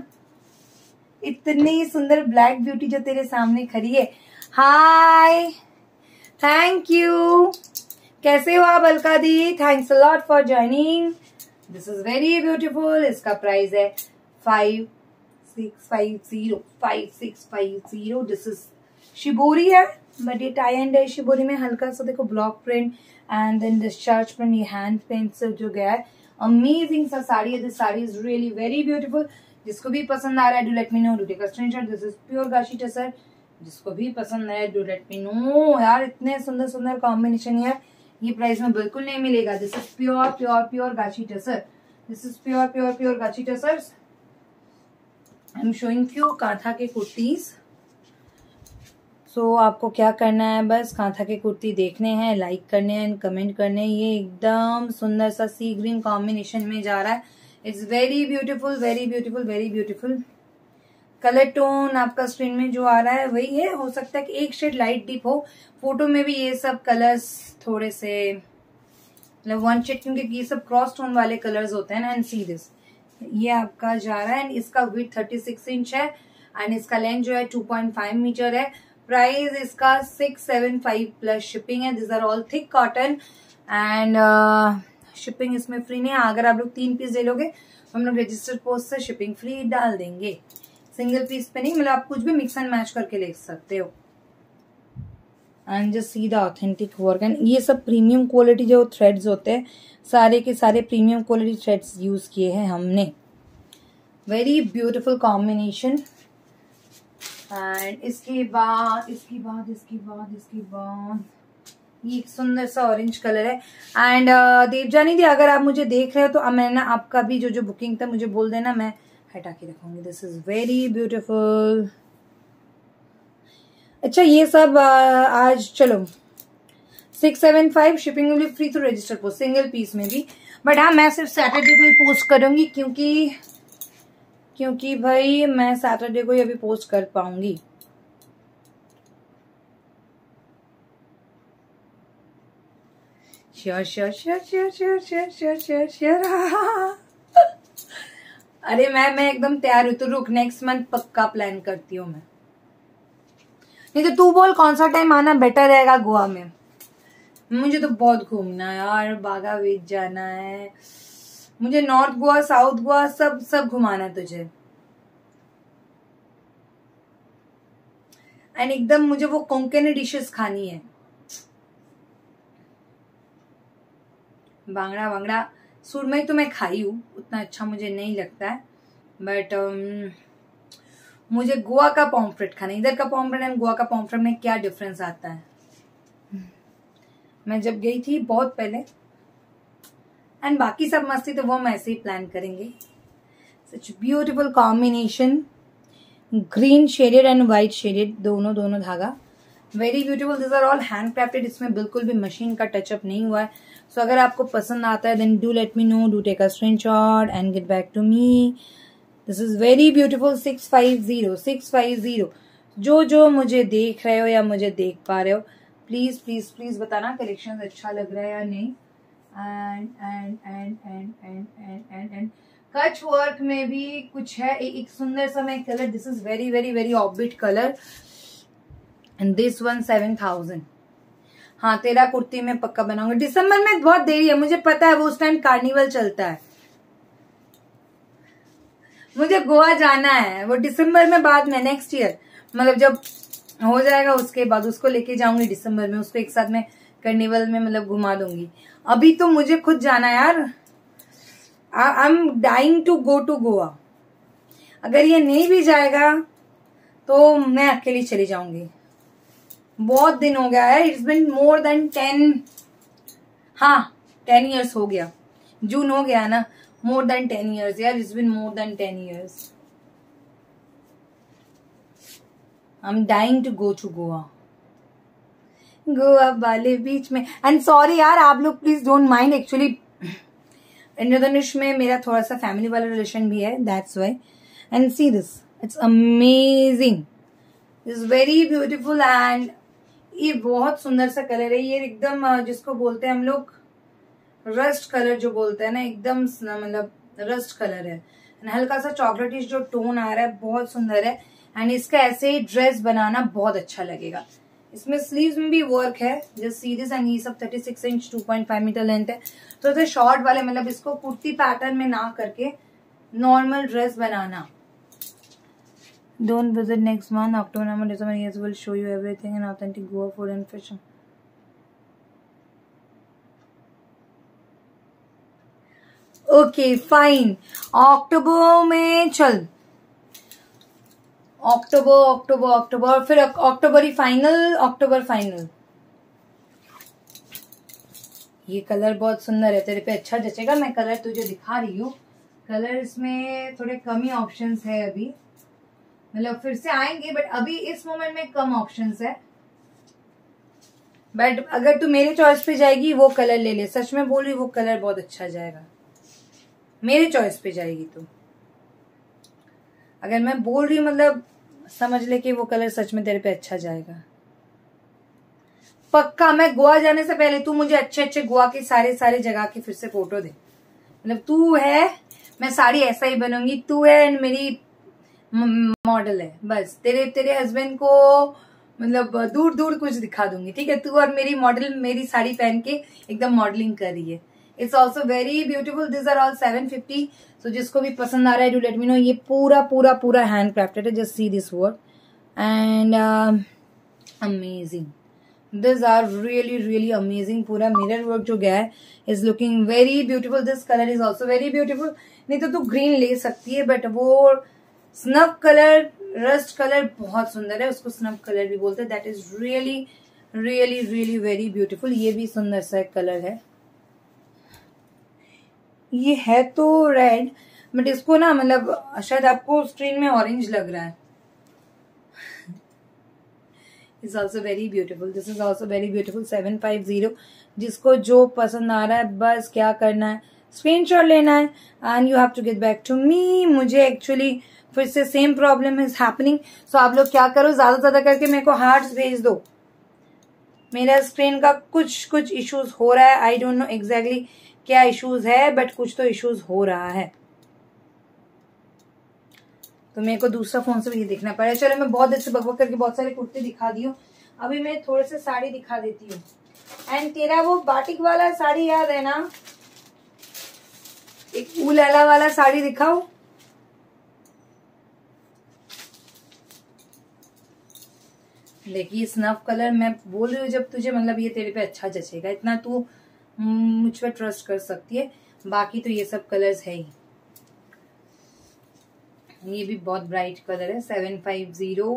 इतनी सुंदर ब्लैक ब्यूटी जो तेरे सामने खड़ी है। हाय, थैंक यू, कैसे हो आप Alka di? Thanks a lot for joining. This is very beautiful. इसका प्राइस है five six five zero, five six five zero. This is shibori है, बट ये टाई एंड है। शिबोरी में हल्का सा देखो block print and then discharge print, ये हैंड पेंट से जो गया है। अमेजिंग सा साड़ी है, this sari is really very beautiful. जिसको भी पसंद आ रहा है do let me know, do take a screenshot. This is pure gachi tussar, जिसको भी पसंद है डू लेट मी नो। यार इतने सुंदर सुंदर कॉम्बिनेशन यार, ये प्राइस में बिल्कुल नहीं मिलेगा। This is pure pure pure gachi tussar, this is pure pure pure gachi tussar. I am showing you kantha के कुर्तीज। सो so, आपको क्या करना है, बस कांथा के कुर्ती देखने हैं, लाइक करने हैं, कमेंट करने हैं। ये एकदम सुंदर सा सी ग्रीन कॉम्बिनेशन में जा रहा है। It's very beautiful, very beautiful, very beautiful. Colour tone आपका स्क्रीन में जो आ रहा है वही है। हो सकता है कि एक शेड लाइट डीप हो, फोटो में भी ये सब कलर्स थोड़े से मतलब वन शेड, क्योंकि ये सब क्रॉस टोन वाले कलर्स होते हैं ना। एंड सी दिस, ये आपका जा रहा है एंड इसका विड्थ थर्टी सिक्स इंच है एंड इसका लेंथ जो है टू पॉइंट फाइव मीटर है। प्राइस इसका six seven five plus shipping है। This are all thick cotton and shipping इसमें फ्री नहीं है। अगर आप लोग तीन पीस ले लोगे तो हम लोग रजिस्टर्ड पोस्ट से शिपिंग फ्री डाल देंगे। सिंगल पीस पे नहीं, मतलब आप कुछ भी मिक्स एंड मैच करके ले सकते हो। And just see the authentic work. And ये सब प्रीमियम क्वालिटी जो थ्रेड्स होते हैं, सारे के सारे प्रीमियम क्वालिटी थ्रेड्स यूज किए हैं हमने। Very beautiful combination. एंड इसके बाद इसके बाद इसके बाद इसके बाद ये एक सुंदर सा ऑरेंज कलर है। एंड uh, देवजानी दी, अगर आप मुझे देख रहे हो तो मैंने आपका भी जो जो बुकिंग था मुझे बोल देना, मैं हटा के रखूंगी। This is very beautiful. अच्छा ये सब uh, आज चलो six seven five shipping will be free through register post, single piece में भी। बट हाँ, मैं सिर्फ सैटरडे को ही पोस्ट करूंगी, क्योंकि क्योंकि भाई मैं सैटरडे को ही अभी पोस्ट कर पाऊंगी। Sure sure sure sure sure sure sure sure sure. अरे मैं मैं एकदम तैयार हूं, तो रुक, नेक्स्ट मंथ पक्का प्लान करती हूँ मैं। नहीं तो तू बोल कौन सा टाइम आना बेटर रहेगा गोवा में। मुझे तो बहुत घूमना है यार, बागा बीच जाना है मुझे, नॉर्थ गोवा साउथ गोवा सब सब घुमाना तुझे। एंड एकदम मुझे वो कोंकणी डिशेस खानी है। बांगड़ा वांगड़ा सुरमई तो मैं खाई हूँ, उतना अच्छा मुझे नहीं लगता है। बट um, मुझे गोवा का पॉम्फ्रेट खाना। इधर का पॉम्फ्रेट एंड गोवा का पॉम्फ्रेट में क्या डिफरेंस आता है। मैं जब गई थी बहुत पहले, एंड बाकी सब मस्ती तो वो हम ऐसे ही प्लान करेंगे। Such beautiful combination, green shaded and white shaded, दोनों दोनों धागा very beautiful. This are all hand crafted, इसमें बिल्कुल भी मशीन का टचअप नहीं हुआ है। सो so, अगर आपको पसंद आता है then do let me know, do take a screenshot and get back to me. This is very beautiful. Six five zero six five zero. जो जो मुझे देख रहे हो या मुझे देख पा रहे हो, प्लीज प्लीज प्लीज बताना कलेक्शन अच्छा लग रहा है या नहीं। And and and and and and and and Kutch work में भी कुछ है, एक सुंदर सा मैं colour, this is very very very offbeat colour and this one seven thousand. हाँ, तेरा कुर्ती में पक्का बनाऊंगा। दिसंबर में बहुत देरी है, मुझे पता है, वो उस टाइम कार्निवल चलता है। मुझे गोवा जाना है, वो दिसंबर में, बाद में नेक्स्ट ईयर, मतलब जब हो जाएगा उसके बाद उसको लेके जाऊंगी दिसंबर में। उसको एक साथ में कार्निवल में मतलब घुमा दूंगी। अभी तो मुझे खुद जाना है यार। I am dying to go to Goa. अगर ये नहीं भी जाएगा तो मैं अकेली चली जाऊंगी। बहुत दिन हो गया है, it's been more than ten, हाँ टेन ईयर्स हो गया। जून हो गया ना, मोर देन टेन ईयर्स यार, it's been more than ten years. I am dying to go to Goa, Goa वाले बीच में। एंड सॉरी यार, आप लोग प्लीज डोंट माइंड, एक्चुअली इंद्रधनुष में मेरा थोड़ा सा फैमिली वाला रिलेशन भी है, that's why. And see this, it's amazing, it's very beautiful. And ये बहुत सुंदर सा कलर है। ये एकदम जिसको बोलते हैं हम लोग रस्ट कलर जो बोलते हैं ना, एकदम मतलब रस्ट कलर है। हल्का सा चॉकलेटिश जो टोन आ रहा है, बहुत सुंदर है। एंड इसका ऐसे ही ड्रेस बनाना बहुत अच्छा लगेगा। इसमें स्लीव्स में भी वर्क है, जस्ट सी दिस। एंड ये सब thirty six inch two point five metre length है। तो इसे शॉर्ट वाले, मतलब इसको कुर्ती पैटर्न में ना करके नॉर्मल ड्रेस बनाना। Don't visit next month, October, November, December. Yes, we'll show you everything in authentic Goa food and fashion. Okay, fine. October में चल, अक्टूबर अक्टूबर अक्टूबर फिर अक्टूबर ही फाइनल, अक्टूबर फाइनल। ये colour बहुत सुंदर है, तेरे पे अच्छा जचेगा। मैं कलर तुझे दिखा रही हूँ। कलर इसमें थोड़े कम ही ऑप्शंस है अभी, मतलब फिर से आएंगे, बट अभी इस मोमेंट में कम ऑप्शंस है। बट अगर तू मेरे चॉइस पे जाएगी वो कलर ले ले, सच में बोल रही, वो कलर बहुत अच्छा जाएगा। मेरे चॉइस पे जाएगी तो अगर मैं बोल रही हूँ मतलब समझ ले कि वो कलर सच में तेरे पे अच्छा जाएगा। पक्का मैं गोवा जाने से पहले तू मुझे अच्छे अच्छे गोवा के सारे सारे जगह की फिर से फोटो दे। मतलब तू है, मैं साड़ी ऐसा ही बनूंगी, तू है एंड मेरी मॉडल है, बस तेरे तेरे हस्बैंड को मतलब दूर दूर कुछ दिखा दूंगी, ठीक है। तू और मेरी मॉडल मेरी साड़ी पहन के एकदम मॉडलिंग कर रही है। It's also very beautiful, this are all seven fifty. So जिसको भी पसंद आ रहा है डू लेट मी नो। ये पूरा पूरा पूरा हैंड क्राफ्टेड है, just see this work and amazing, this are really really amazing. पूरा मिरर वर्क जो गया है is looking very beautiful. This colour is also very beautiful. नहीं तो तू ग्रीन ले सकती है, बट वो स्नफ कलर, रस्ट कलर बहुत सुंदर है, उसको स्नफ कलर भी बोलते हैं। That is really really really very beautiful. ये भी सुंदर सा एक कलर है। ये है तो रेड, बट इसको ना मतलब शायद आपको स्क्रीन में ऑरेंज लग रहा है। Is also very beautiful, this is also very beautiful. Seven five zero. जिसको जो पसंद आ रहा है बस क्या करना है, स्क्रीनशॉट लेना है and you have to get back to me. मुझे एक्चुअली फिर से same problem is happening. So आप लोग क्या करो, ज्यादा ज्यादा करके मेरे को हार्ट्स भेज दो। मेरा स्क्रीन का कुछ कुछ इश्यूज हो रहा है, आई डोंट नो एग्जैक्टली क्या इश्यूज है, बट कुछ तो इश्यूज हो रहा है, तो मेरे को दूसरा फोन से भी ये देखना पड़ेगा। चलो मैं बहुत देर से बकबक करके बहुत सारे कुर्ते दिखा दी हूँ, अभी मैं थोड़े से साड़ी दिखा देती हूँ। एंड तेरा वो बाटिक वाला साड़ी याद है ना, एक उलाला वाला साड़ी दिखाओ। देखिए स्नफ कलर, मैं बोल रही हूँ जब तुझे मतलब ये तेरे पे अच्छा जचेगा, इतना तू मुझ पर ट्रस्ट कर सकती है। बाकी तो ये सब कलर्स है ही। ये भी बहुत ब्राइट कलर है, seven five zero.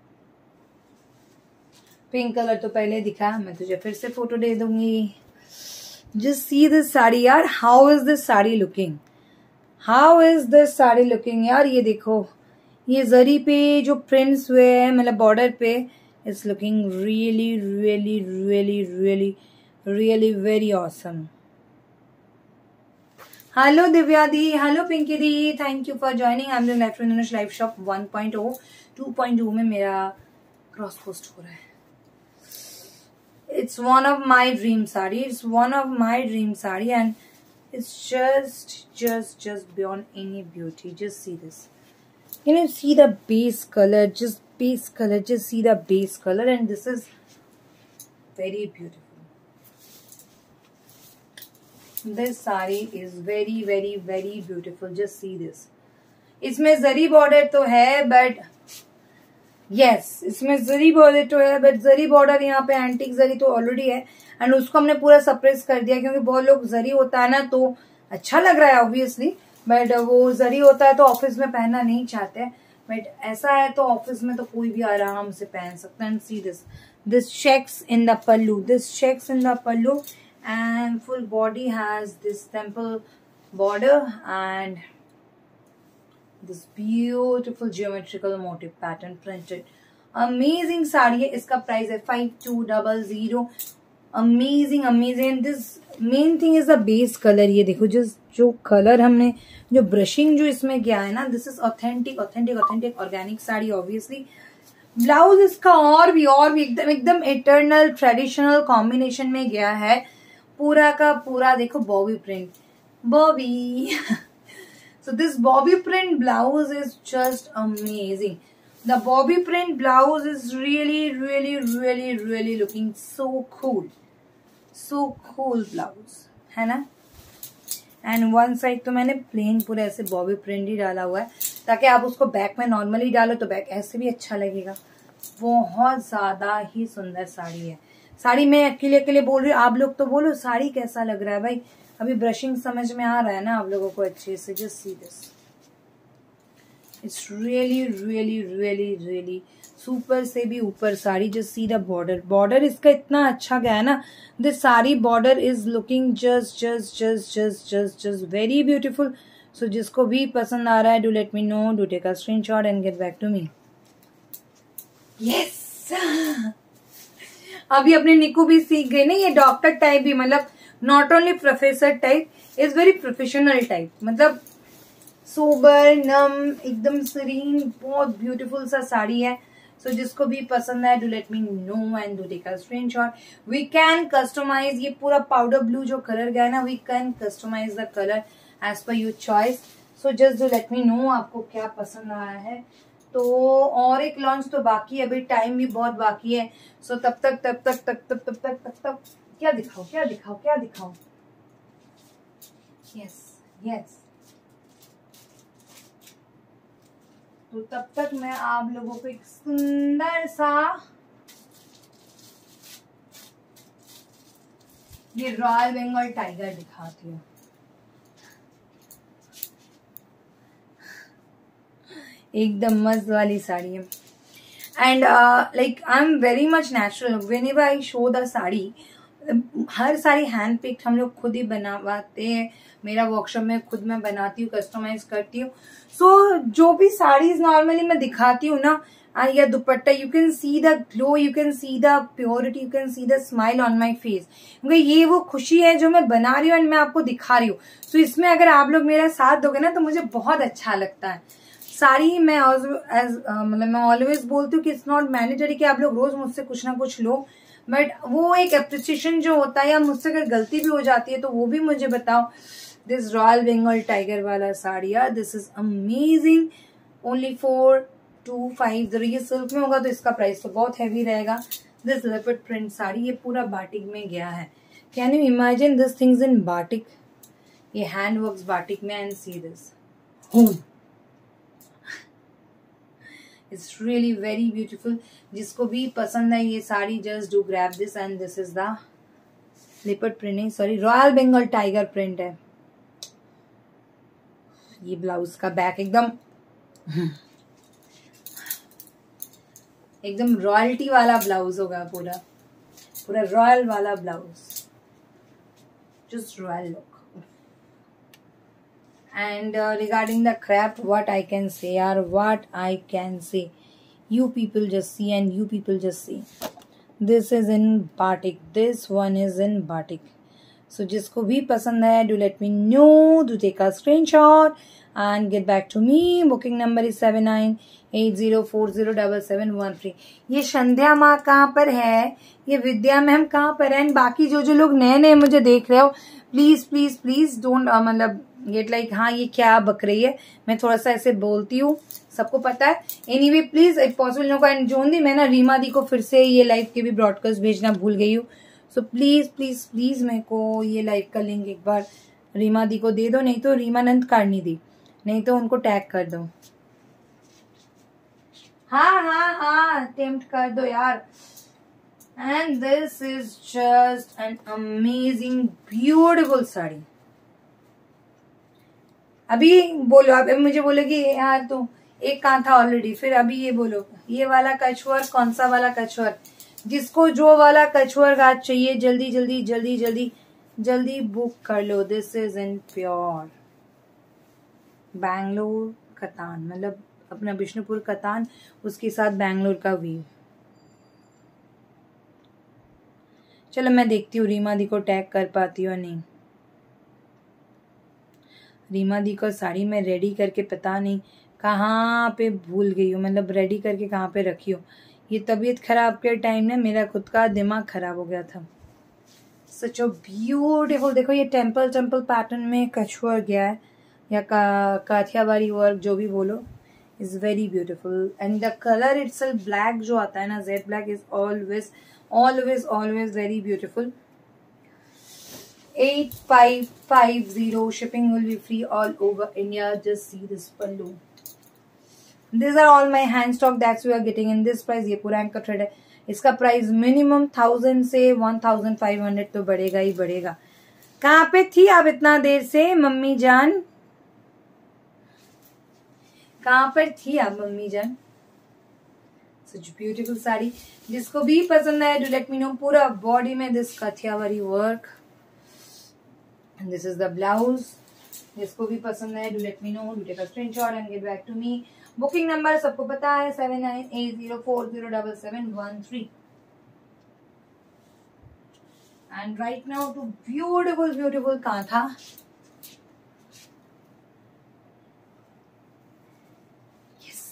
Pink colour तो पहले दिखा, मैं तुझे फिर से फोटो दे दूंगी। जस्ट सी दिस साड़ी यार, how is this sari looking, how is this sari looking यार। ये देखो, ये जरी पे जो प्रिंट्स हुए हैं मतलब बॉर्डर पे, it's looking really really really really really very awesome. Hello Divya di, hello Pinky di, thank you for joining. I am doing live from live shop one point O. Two point O में मेरा क्रॉस पोस्ट हो रहा है। It's one of my dream sari, it's one of my dream sari and it's just just just beyond any beauty. Just see this, you know, see the base color, just base color, just see the base color and this is very beautiful. This saree is very very very beautiful, just see this. इसमें जरी border तो है but yes yes, इसमें जरी border तो है but zari border यहाँ पे antique जरी तो already है एंड उसको हमने पूरा सप्रेस कर दिया, क्योंकि बहुत लोग जरी होता है ना तो अच्छा लग रहा है ऑब्वियसली, बट वो जरी होता है तो ऑफिस में पहनना नहीं चाहते, बट ऐसा है तो ऑफिस में तो कोई भी आराम से पहन सकता है। And see this, this checks in the pallu, this checks in the pallu and full body has this temple border and this beautiful geometrical motif pattern printed. Amazing sari है, इसका प्राइस है five two double zero. Amazing amazing. This main thing is the base colour. ये देखो जिस जो colour हमने जो brushing जो इसमें किया है ना, this is authentic authentic authentic organic sari obviously. Blouse इसका और भी और भी एकदम एकदम इटर्नल ट्रेडिशनल कॉम्बिनेशन में गया है, पूरा का पूरा देखो bobby print, bobby so this bobby print blouse is just amazing. The bobby print blouse is really really really really looking so cool, so cool blouse है ना। एंड वन साइड तो मैंने प्लेन पूरा ऐसे बॉबी प्रिंट ही डाला हुआ है ताकि आप उसको बैक में नॉर्मली डालो तो बैक ऐसे भी अच्छा लगेगा। बहुत ज्यादा ही सुंदर साड़ी है। साड़ी मैं अकेले अकेले बोल रही हूँ, आप लोग तो बोलो साड़ी कैसा लग रहा है भाई। अभी ब्रशिंग समझ में आ रहा है ना आप लोगों को अच्छे से। Just see this, it's really really really really super से भी ऊपर sari. Just see the border, border इसका इतना अच्छा गया है ना। This sari border is looking just just just just just just very beautiful. So जिसको भी पसंद आ रहा है do let me know, do take a screenshot and get back to me. Yes, अभी अपने निकू भी सीख गई ना ये डॉक्टर टाइप भी, मतलब not only professor type, is very professional type. मतलब सोबर नम एकदम सीरीन बहुत ब्यूटीफुल सा साड़ी है. सो so, जिसको भी पसंद है do let me know and do take a screenshot. We can customise. ये पूरा पाउडर ब्लू जो कलर गया है ना, we can customise the colour as per your choice. So just do let me know आपको क्या पसंद आया है. तो और एक लॉन्च तो बाकी है, अभी टाइम भी बहुत बाकी है. सो so, तब तक तब तक तब तक तब तक तब तक क्या दिखाओ क्या दिखाओ क्या दिखाओ. Yes yes. तो तब तक मैं आप लोगों को एक सुंदर सा ये रॉयल बंगाल टाइगर दिखाती हूँ. एकदम मस्त वाली साड़ी है. And like I am very much natural whenever I show the sari. हर साड़ी हैंड पिक्ड हम लोग खुद ही बनाते हैं. मेरा वर्कशॉप में खुद मैं बनाती हूँ, कस्टमाइज करती हूँ. सो so, जो भी साड़ीज नॉर्मली मैं दिखाती हूँ ना, या dupatta, you can see the glow, you can see the purity, you can see the smile on my face. क्योंकि ये वो खुशी है जो मैं बना रही हूँ एंड मैं आपको दिखा रही हूँ. सो so, इसमें अगर आप लोग मेरा साथ दोगे ना तो मुझे बहुत अच्छा लगता है. साड़ी मैं मतलब मैं ऑलवेज बोलती हूँ कि इट्स नॉट मैंडेटरी कि आप लोग रोज मुझसे कुछ ना कुछ लो, बट वो एक अप्रिसिएशन जो होता है, या मुझसे अगर गलती भी हो जाती है तो वो भी मुझे बताओ. दिस रॉयल बंगाल टाइगर वाला साड़ी यार, this is amazing. Only four two five zero. ये सिल्क में होगा तो इसका प्राइस तो बहुत हैवी रहेगा. दिस लेपर्ड प्रिंट साड़ी, ये पूरा बाटिक में गया है. Can you imagine this things in batik. ये हैंड वर्क्स बाटिक में. And see this home. It's really very beautiful. जिसको भी पसंद है ये sari, just do grab this. And this is the leopard print नहीं सॉरी रॉयल बंगाल टाइगर प्रिंट है. ये ब्लाउज का बैक एकदम एकदम रॉयल्टी वाला ब्लाउज होगा. पूरा पूरा रॉयल वाला blouse. Just royal look. And uh, regarding the craft, what I can say or what I can say, you people just see and you people just see. This is in batik. This one is in batik. So जिसको भी पसंद है, do let me know. Do take a screenshot and get back to me. Booking number is seven nine eight zero four zero seven seven one three. ये संध्या माँ कहाँ पर है, ये विद्या मैम कहाँ पर है. बाकी जो जो लोग नए नए मुझे देख रहे हो, प्लीज प्लीज प्लीज डोंट मतलब गेट लाइक हाँ ये क्या बक रही है. मैं थोड़ा सा ऐसे बोलती हूँ, सबको पता है. Anyway please if possible no. And zone di मैं ना रीमा दी को फिर से ये लाइव के भी ब्रॉडकास्ट भेजना भूल गई हूँ. सो प्लीज प्लीज प्लीज मेरे को ये लाइव का लिंक एक बार रीमा दी को दे दो, नहीं तो रीमानंद कारनी दी, नहीं तो उनको टैग कर दो. हाँ हाँ हाँ अटेम्प्ट कर दो यार. And this is just an amazing beautiful sari. अभी बोलो आप, मुझे बोलोगी यार तू एक कहाँ था ऑलरेडी, फिर अभी ये बोलो ये वाला कछुअर, कौन सा वाला कछुअर. जिसको जो वाला कछुअर आज चाहिए जल्दी जल्दी जल्दी जल्दी जल्दी बुक कर लो. This is in pure Bangalore katan, मतलब अपना बिष्णुपुर कतान, उसके साथ बैंगलोर का व्यू. चलो मैं देखती हूँ रीमा दी को टैग कर पाती हूँ नहीं. रीमा दी को साड़ी में रेडी करके पता नहीं कहाँ पे भूल गई हूँ, मतलब रेडी करके कहाँ पे रखी हूँ. ये तबीयत खराब के टाइम में मेरा खुद का दिमाग खराब हो गया था. Such a beautiful. देखो ये टेम्पल टेम्पल पैटर्न में कछुआ गया है, या का, काठियावाड़ी वर्क जो भी बोलो, is very beautiful. And the colour itself black जो आता है ना, jet black, is always always always very beautiful. eight five five zero. Shipping will be free all over India. Just see this pallu. These are all my hand stock that's we are getting in this price. ये पूरा anchor thread है. इसका price minimum thousand से one thousand five hundred तो बढ़ेगा ही बढ़ेगा. कहाँ पे थी आप इतना देर से मम्मी जान, कहाँ पर थी आप मम्मी जान. Such beautiful sari. जिसको भी पसंद है डू लेट मी नो. पूरा बॉडी में this Kathiawadi work. This is the blouse. जिसको भी पसंद है do let me know. Do take a screenshot and get back to me. Booking number सबको पता है seven nine eight zero four zero double seven one three. And right now two beautiful beautiful kantha.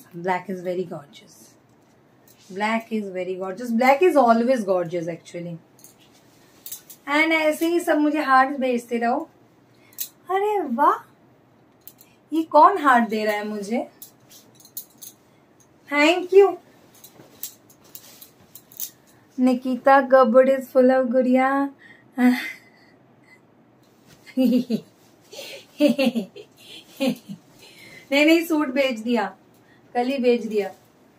Black is very gorgeous. Black is very gorgeous. Black is always gorgeous actually. And ऐसे ही सब मुझे heart भेजते रहो. अरे वाह, ये कौन heart दे रहा है मुझे? Thank you. Nikita cupboard is full of गुड़िया. नहीं नहीं, सूट बेच दिया, कल ही बेच दिया.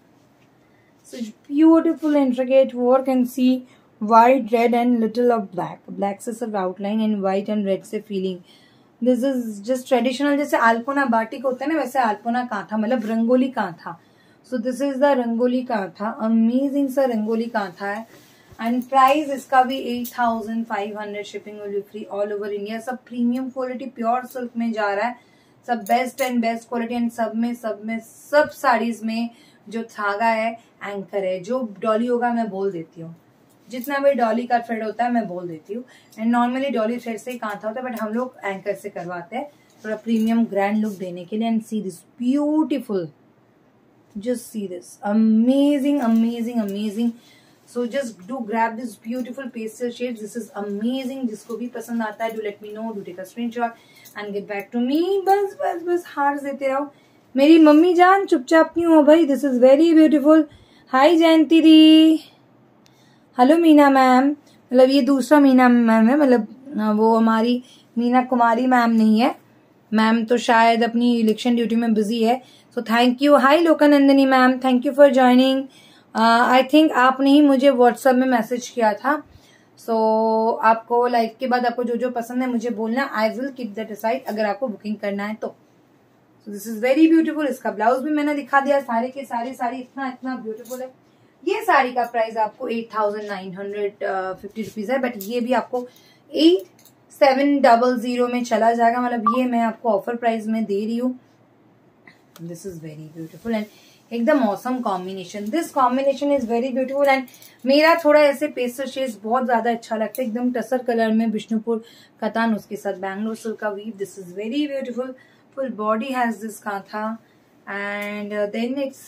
Such beautiful intricate work and see white, red and little of black. Black से सब outline and white and red से feeling. This is just traditional. जैसे अल्पोना बाटिक होता है ना, वैसे अल्पोना कांथा मतलब rangoli kantha. So this is the rangoli kantha. Amazing सा रंगोली कांथा है. And price इसका भी eight thousand five hundred. Shipping will be free all over India. सब premium quality pure silk में जा रहा है. सब best and best quality and सब में सब में सब साड़ीज में जो धागा है एंकर है. जो डॉली होगा मैं बोल देती हूँ, जितना भी डॉली का थ्रेड होता है मैं बोल देती हूँ. एंड नॉर्मली डॉली थ्रेड से ही कांथा होता है, बट हम लोग एंकर से करवाते हैं थोड़ा प्रीमियम ग्रैंड लुक देने के लिए. And see this beautiful, just see this amazing amazing amazing. So just do grab this beautiful pastel shade. This is amazing. जिसको भी पसंद आता है do let me know, do take a screenshot and get back to me. बस बस बस heart देते रहो. मेरी मम्मी जान चुपचाप क्यों हो भाई? This is very beautiful. Hi Jayanti di. Hello Meena ma'am. मतलब ये दूसरा मीना मैम है, मतलब वो हमारी मीना कुमारी मैम नहीं है. मैम तो शायद अपनी इलेक्शन ड्यूटी में बिजी है. So thank you. Hi Lokanandini ma'am, thank you for joining. I think आपने ही मुझे व्हाट्सएप में मैसेज किया था. सो so, आपको लाइव के बाद आपको जो जो पसंद है मुझे बोलना. I will keep that aside अगर आपको बुकिंग करना है तो. So this is very beautiful. इसका ब्लाउज भी मैंने दिखा दिया. सारे के सारे साड़ी इतना इतना ब्यूटीफुल है. ये साड़ी का प्राइस आपको eight thousand nine hundred fifty rupees है, बट ये भी आपको एट सेवन डबल जीरो में चला जाएगा. मतलब ये मैं आपको ऑफर प्राइस में दे रही हूँ. This is very beautiful and एकदम मौसम combination. This combination is very beautiful. And मेरा थोड़ा ऐसे पेस्टल शेड्स बहुत ज्यादा अच्छा लगता है. एकदम टसर कलर में बिष्णुपुर कतान, उसके साथ बैंगलोर सिल्क का weave. This is very beautiful. Full body has this kantha and then it's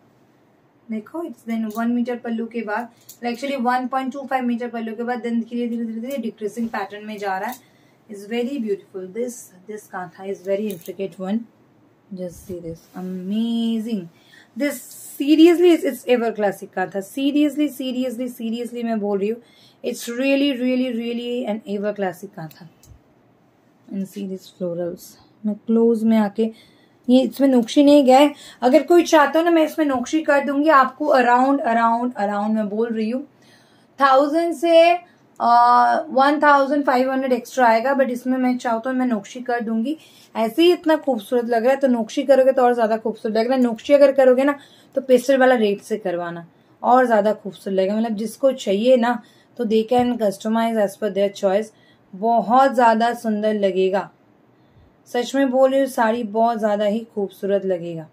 देखो it's then one metre pallu के बाद actually one point two five metre pallu के बाद देन धीरे धीरे धीरे धीरे डिक्रीजिंग पैटर्न में जा रहा है. Is very beautiful. This this kantha is very intricate one. Just see this amazing. This seriously it's ever classic kantha. Seriously seriously seriously मैं बोल रही हूँ. It's really really really an ever classic kantha. And see this florals. मैं close में आके ये इसमें नोक्शी नहीं गए. अगर कोई चाहता हो ना मैं इसमें नोक्शी कर दूंगी आपको. अराउंड अराउंड अराउंड मैं बोल रही हूँ थाउजेंड से one thousand five hundred extra आएगा, बट इसमें मैं चाहता हूँ मैं नोक्शी कर दूंगी. ऐसे ही इतना खूबसूरत लग रहा है तो नोक्शी करोगे तो और ज्यादा खूबसूरत लग रहा है. नोक्शी अगर करोगे ना तो पेस्टल वाला रेट से करवाना और ज्यादा खूबसूरत लगेगा. मतलब जिसको चाहिए ना तो they can customise as per their choice. बहुत ज्यादा सुंदर लगेगा. सच में बोल रही हूँ, साड़ी बहुत ज्यादा ही खूबसूरत लगेगा.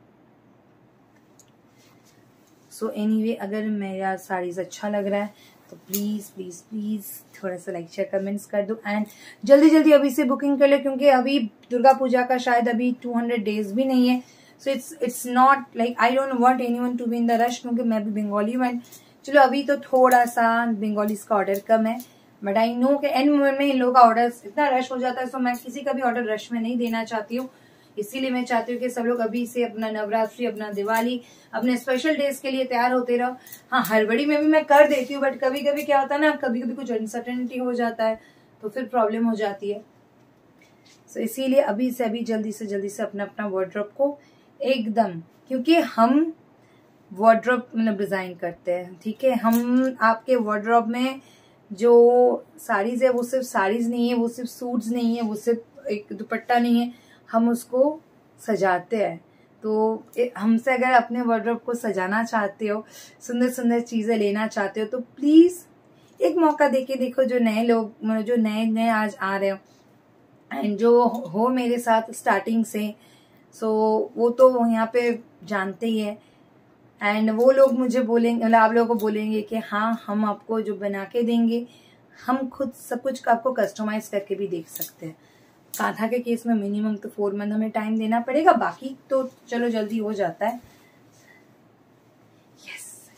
सो so एनीवे अगर मेरा साड़ीज अच्छा लग रहा है तो प्लीज प्लीज प्लीज थोड़ा सा लाइक शेयर कमेंट्स कर दो. एंड जल्दी जल्दी अभी से बुकिंग कर ले, क्योंकि अभी दुर्गा पूजा का शायद अभी टू हंड्रेड डेज भी नहीं है. So it's it's not like I don't want anyone to be in the rush, क्योंकि मैं भी बंगाली हूँ. एंड चलो अभी तो थोड़ा सा बंगाली का ऑर्डर कम है, बट आई नो कि एंड मोमेंट में इन लोगों का ऑर्डर इतना रश हो जाता है. सो मैं किसी का भी ऑर्डर रश में नहीं देना चाहती हूँ. इसीलिए मैं चाहती हूँ कि सब लोग अभी से अपना नवरात्रि, अपना दिवाली, अपने स्पेशल डेज के लिए तैयार होते रहो. हाँ, हड़बड़ी में भी मैं कर देती हूँ, बट कभी कभी क्या होता है ना, कभी कभी कुछ अनसर्टेनिटी हो जाता है तो फिर प्रॉब्लम हो जाती है. सो so, इसीलिए अभी से अभी जल्दी से जल्दी से अपना अपना वार्डरोब को एकदम, क्योंकि हम वार्डरोब मतलब डिजाइन करते हैं, ठीक है. हम आपके वार्डरोब में जो साड़ीज है वो सिर्फ साड़ीज नहीं है, वो सिर्फ सूट्स नहीं है, वो सिर्फ एक दुपट्टा नहीं है. हम उसको सजाते हैं. तो हमसे अगर अपने वार्डरोब को सजाना चाहते हो, सुंदर सुंदर चीजें लेना चाहते हो, तो प्लीज एक मौका देके देखो. जो नए लोग, जो नए नए आज आ रहे हो एंड जो हो मेरे साथ स्टार्टिंग से, सो वो तो यहाँ पे जानते ही है. एंड वो लोग मुझे बोलेंगे, मतलब आप लोगों को बोलेंगे कि हाँ हम आपको जो बना के देंगे, हम खुद सब कुछ आपको कस्टमाइज करके भी देख सकते हैं. कांथा के केस में मिनिमम तो फोर मंथ हमें टाइम देना पड़ेगा, बाकी तो चलो जल्दी हो जाता है.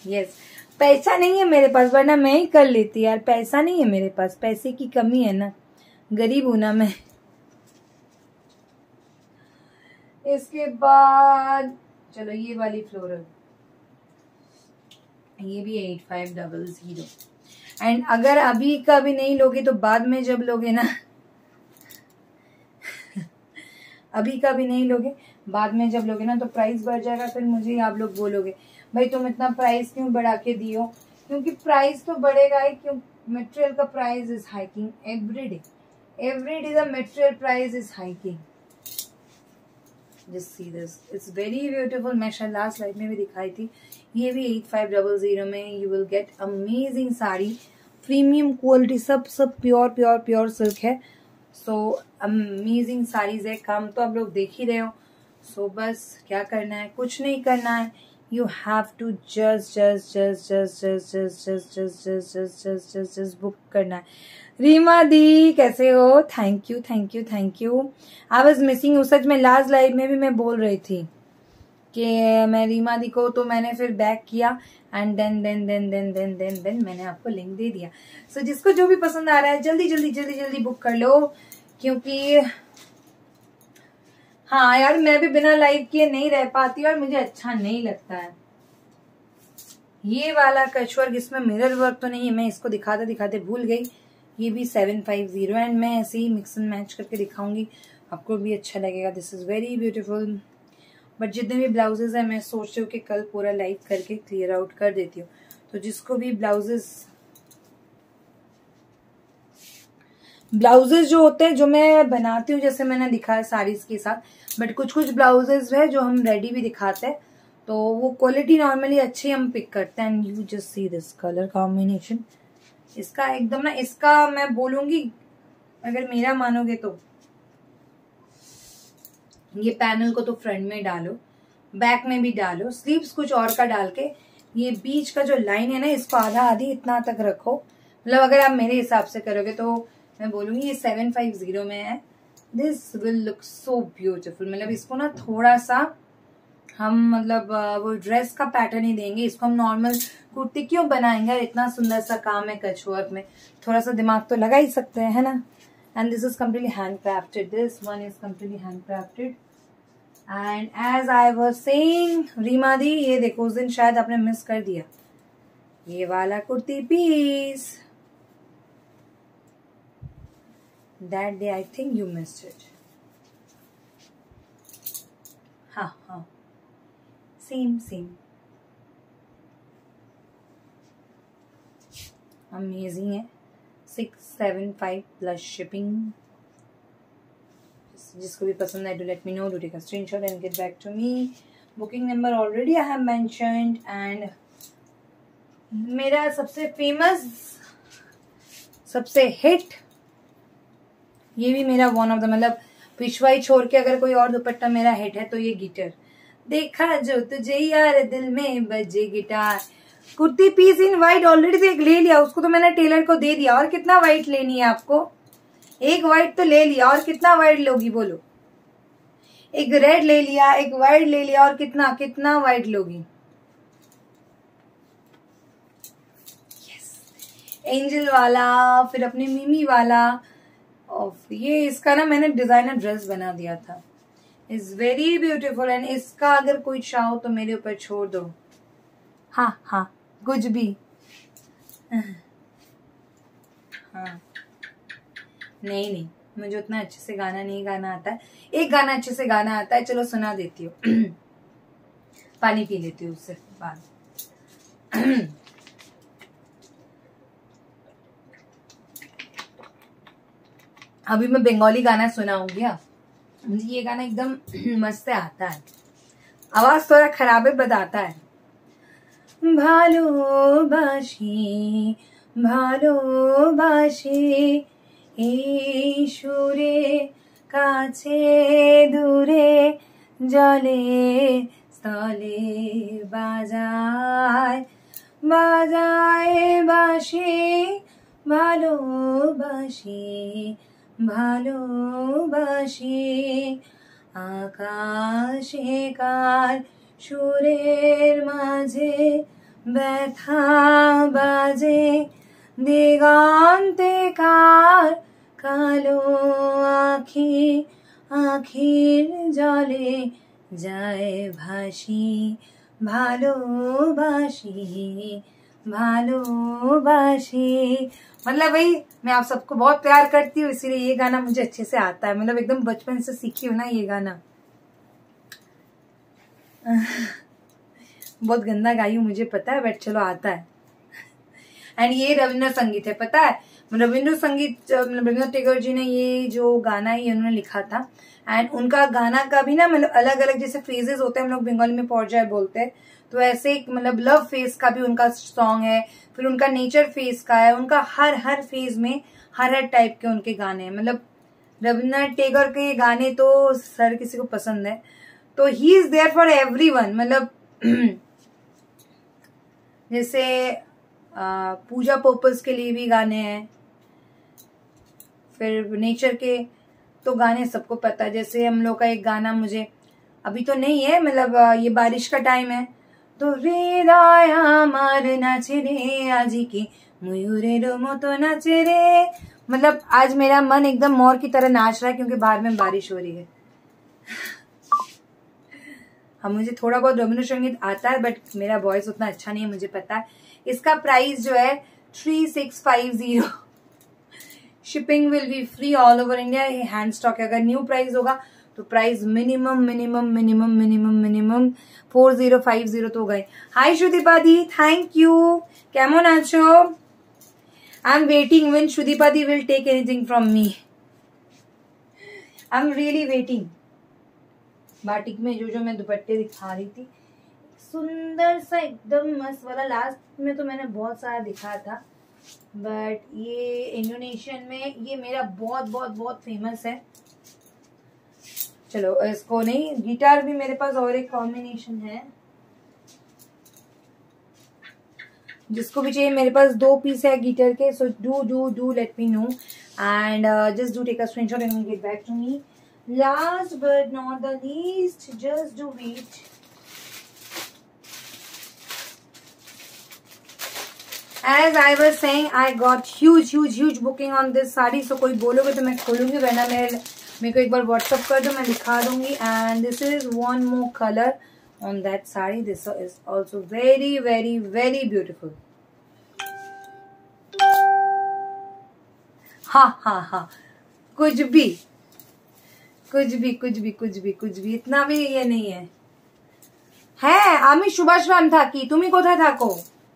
यस, पैसा नहीं है मेरे पास वरना मैं ही कर लेती यार। पैसा नहीं है मेरे पास, पैसे की कमी है ना, गरीब हूं ना मैं। इसके बाद चलो ये वाली फ्लोरल, ये भी eight five double zero. And अगर अभी का भी नहीं लोगे तो बाद में जब लोगे ना अभी का भी नहीं लोगे, बाद में जब लोगे ना तो प्राइस बढ़ जाएगा। फिर मुझे आप लोग बोलोगे भाई तुम इतना प्राइस क्यों बढ़ा के दियो, क्योंकि प्राइस तो बढ़ेगा ही। क्यों? मटेरियल का price is hiking every day, every day the material price is hiking. Just see this, it's very beautiful. मैं शायद लास्ट लाइफ में भी दिखाई थी। ये भी एट फाइव डबल जीरो में you will get amazing sari, premium quality, सब सब प्योर प्योर प्योर सिल्क है। सो अमेजिंग साड़ीज है, काम तो आप लोग देख ही रहे हो। सो so, बस क्या करना है, कुछ नहीं करना है। You have to just just just just just just just just just just just just just book करना है। रीमा दी कैसे हो? Thank you thank you thank you. I was missing you. सच में लास्ट लाइव में भी मैं बोल रही थी कि मैं रीमा दी को, तो मैंने फिर बैक किया and then then then then then then then मैंने आपको लिंक दे दिया। सो so, जिसको जो भी पसंद आ रहा है जल्दी जल्दी जल्दी जल्दी बुक कर लो, क्योंकि हाँ यार मैं भी बिना लाइव किए नहीं रह पाती और मुझे अच्छा नहीं लगता है। ये वाला कचवर्क, इसमें मिरर वर्क तो नहीं है, मैं इसको दिखाते दिखाते भूल गई। ये भी सेवन फाइव जीरो एंड मैं ऐसे ही मिक्स एंड मैच करके दिखाऊंगी, आपको भी अच्छा लगेगा। This is very beautiful. But जितने भी ब्लाउजेज है मैं सोच रही हूँ कि कल पूरा लाइव करके क्लियर आउट कर देती हूँ। तो जिसको भी ब्लाउजेज ब्लाउजेज जो होते हैं जो मैं बनाती हूँ, जैसे मैंने दिखाया साड़ीज के साथ, बट कुछ कुछ ब्लाउजेज है जो हम रेडी भी दिखाते हैं, तो वो क्वालिटी नॉर्मली अच्छी हम पिक करते हैं। And you just see this colour combination, इसका एकदम ना, इसका मैं बोलूंगी अगर मेरा मानोगे तो ये पैनल को तो फ्रंट में डालो, बैक में भी डालो, स्लीव्स कुछ और का डाल के ये बीच का जो लाइन है ना इसको आधा आधी इतना तक रखो। मतलब अगर आप मेरे हिसाब से करोगे तो मैं बोलूंगी ये सेवन फाइव जीरो में है। This will look so beautiful. मतलब इसको ना थोड़ा सा हम मतलब वो ड्रेस का पैटर्न ही देंगे, इसको हम नॉर्मल कुर्ती क्यों बनाएंगे? इतना सुंदर सा काम है कचवर्क में, थोड़ा सा दिमाग तो लगा ही सकते हैं, है ना। And this is completely hand crafted, this one is completely hand crafted. And as I was saying Rima di, ये देखो उस दिन शायद आपने मिस कर दिया ये वाला kurti piece. That day I think you missed it. हाँ हाँ सेम सेम, अमेजिंग है। Six seven five plus shipping. जिसको भी पसंद है, do let me know, do take a screenshot and get back to me. Booking number already I have mentioned. And मेरा सबसे famous, सबसे हिट, ये भी मेरा वन ऑफ द, मतलब पिछवाई छोड़ के अगर कोई और दुपट्टा मेरा हिट है तो ये गिटार। देखा जो तुझे यार दिल में बजे guitar. Kurti piece in white already से एक ले लिया, उसको तो मैंने टेलर को दे दिया। और कितना वाइट लेनी है आपको? एक वाइट तो ले लिया, और कितना वाइट लोगी बोलो? एक रेड ले लिया, एक वाइट ले लिया, और कितना कितना वाइट लोगी? यस, एंजल वाला, फिर अपने मिमी वाला। और ये इसका ना मैंने डिजाइनर ड्रेस बना दिया था, इज वेरी ब्यूटीफुल। एंड इसका अगर कोई चाहो तो मेरे ऊपर छोड़ दो। हाँ हाँ कुछ भी। हाँ नहीं नहीं, मुझे उतना अच्छे से गाना नहीं गाना आता है। एक गाना अच्छे से गाना आता है, चलो सुना देती हूँ। पानी पी लेती हूँ उससे बाद। अभी मैं बंगाली गाना सुनाऊंगी। मुझे ये गाना एकदम मस्त आता है, आवाज थोड़ा खराब है बताता है। भालोबाशी भालोबाशी এই সুরে কাছে দূরে জলে স্থলে বাজায় বাজায় বাঁশি ভালোবাসি ভালোবাসি আকাশে কার সুরের মাঝে ব্যথা বাজে দিগন্তে কার কালো আখি আখির জলে যায় ভাসি ভালোবাসি भालोबासी। मतलब भाई मैं आप सबको बहुत प्यार करती हूँ, इसीलिए ये गाना मुझे अच्छे से आता है। मतलब एकदम बचपन से सीखी हूँ ना ये गाना। बहुत गंदा गाई हूँ मुझे पता है, बट चलो आता है। एंड ये रविंद्र संगीत है, पता है रविंद्र संगीत रविंद्र टैगोर जी ने ये जो गाना है उन्होंने लिखा था। एंड उनका गाना का भी ना मतलब अलग अलग जैसे फ्रेजेस होते हैं, हम लोग बंगाली में पौरजाय बोलते हैं, तो ऐसे मतलब लव फेज का भी उनका सॉन्ग है, फिर उनका नेचर फेज का है। उनका हर हर फेज में हर हर टाइप के उनके गाने हैं। मतलब रविंद्रनाथ टैगोर के गाने तो हर किसी को पसंद है, तो he is there for everyone. मतलब जैसे पूजा पर्पस के लिए भी गाने हैं, फिर नेचर के तो गाने सबको पता है। जैसे हम लोग का एक गाना मुझे अभी तो नहीं है, मतलब ये बारिश का टाइम है, तो हृदय আমার নাচে রে আজি কি ময়ূরের মতো নাচে রে। मतलब आज मेरा मन एकदम मोर की तरह नाच रहा है क्योंकि बाहर में बारिश हो रही है। हाँ मुझे थोड़ा बहुत रविंद्र संगीत आता है, बट मेरा वॉइस उतना अच्छा नहीं है, मुझे पता है। इसका प्राइस जो है three six five zero, shipping will be free all over India. Hand stock है, अगर न्यू प्राइस होगा तो price minimum minimum minimum minimum minimum four zero five zero तो गए। Hi Shrudipa di, thank you. केमन आछो? I am waiting when Shrudipa di will take anything from me. I am really waiting. Batik में जो जो मैं दुपट्टे दिखा रही थी, सुंदर सा एकदम मस्त वाला, लास्ट में तो मैंने बहुत सारा दिखाया था, बट ये इंडोनेशियन में ये मेरा बहुत बहुत बहुत फेमस है। चलो इसको नहीं, गिटार भी मेरे पास और एक कॉम्बिनेशन है, जिसको भी चाहिए मेरे पास दो पीस है गिटार के। So do do do let me know and just do take a screenshot and get back to me. Last but not the least, just do wait. As I was saying, I got huge huge huge booking on this sari. so कोई बोलोगे तो मैं खोलूंगी, वरना मेरे मेरे को एक बार व्हाट्सअप कर दो, मैं दिखा दूंगी। And this is one more colour on that sari. This is also very very very beautiful. हाँ हाँ हाँ कुछ भी कुछ भी कुछ भी कुछ भी कुछ भी इतना भी ये नहीं है। হ্যাঁ আমি সুভাষ রাম থাকি, তুমি কোথায় থাকো?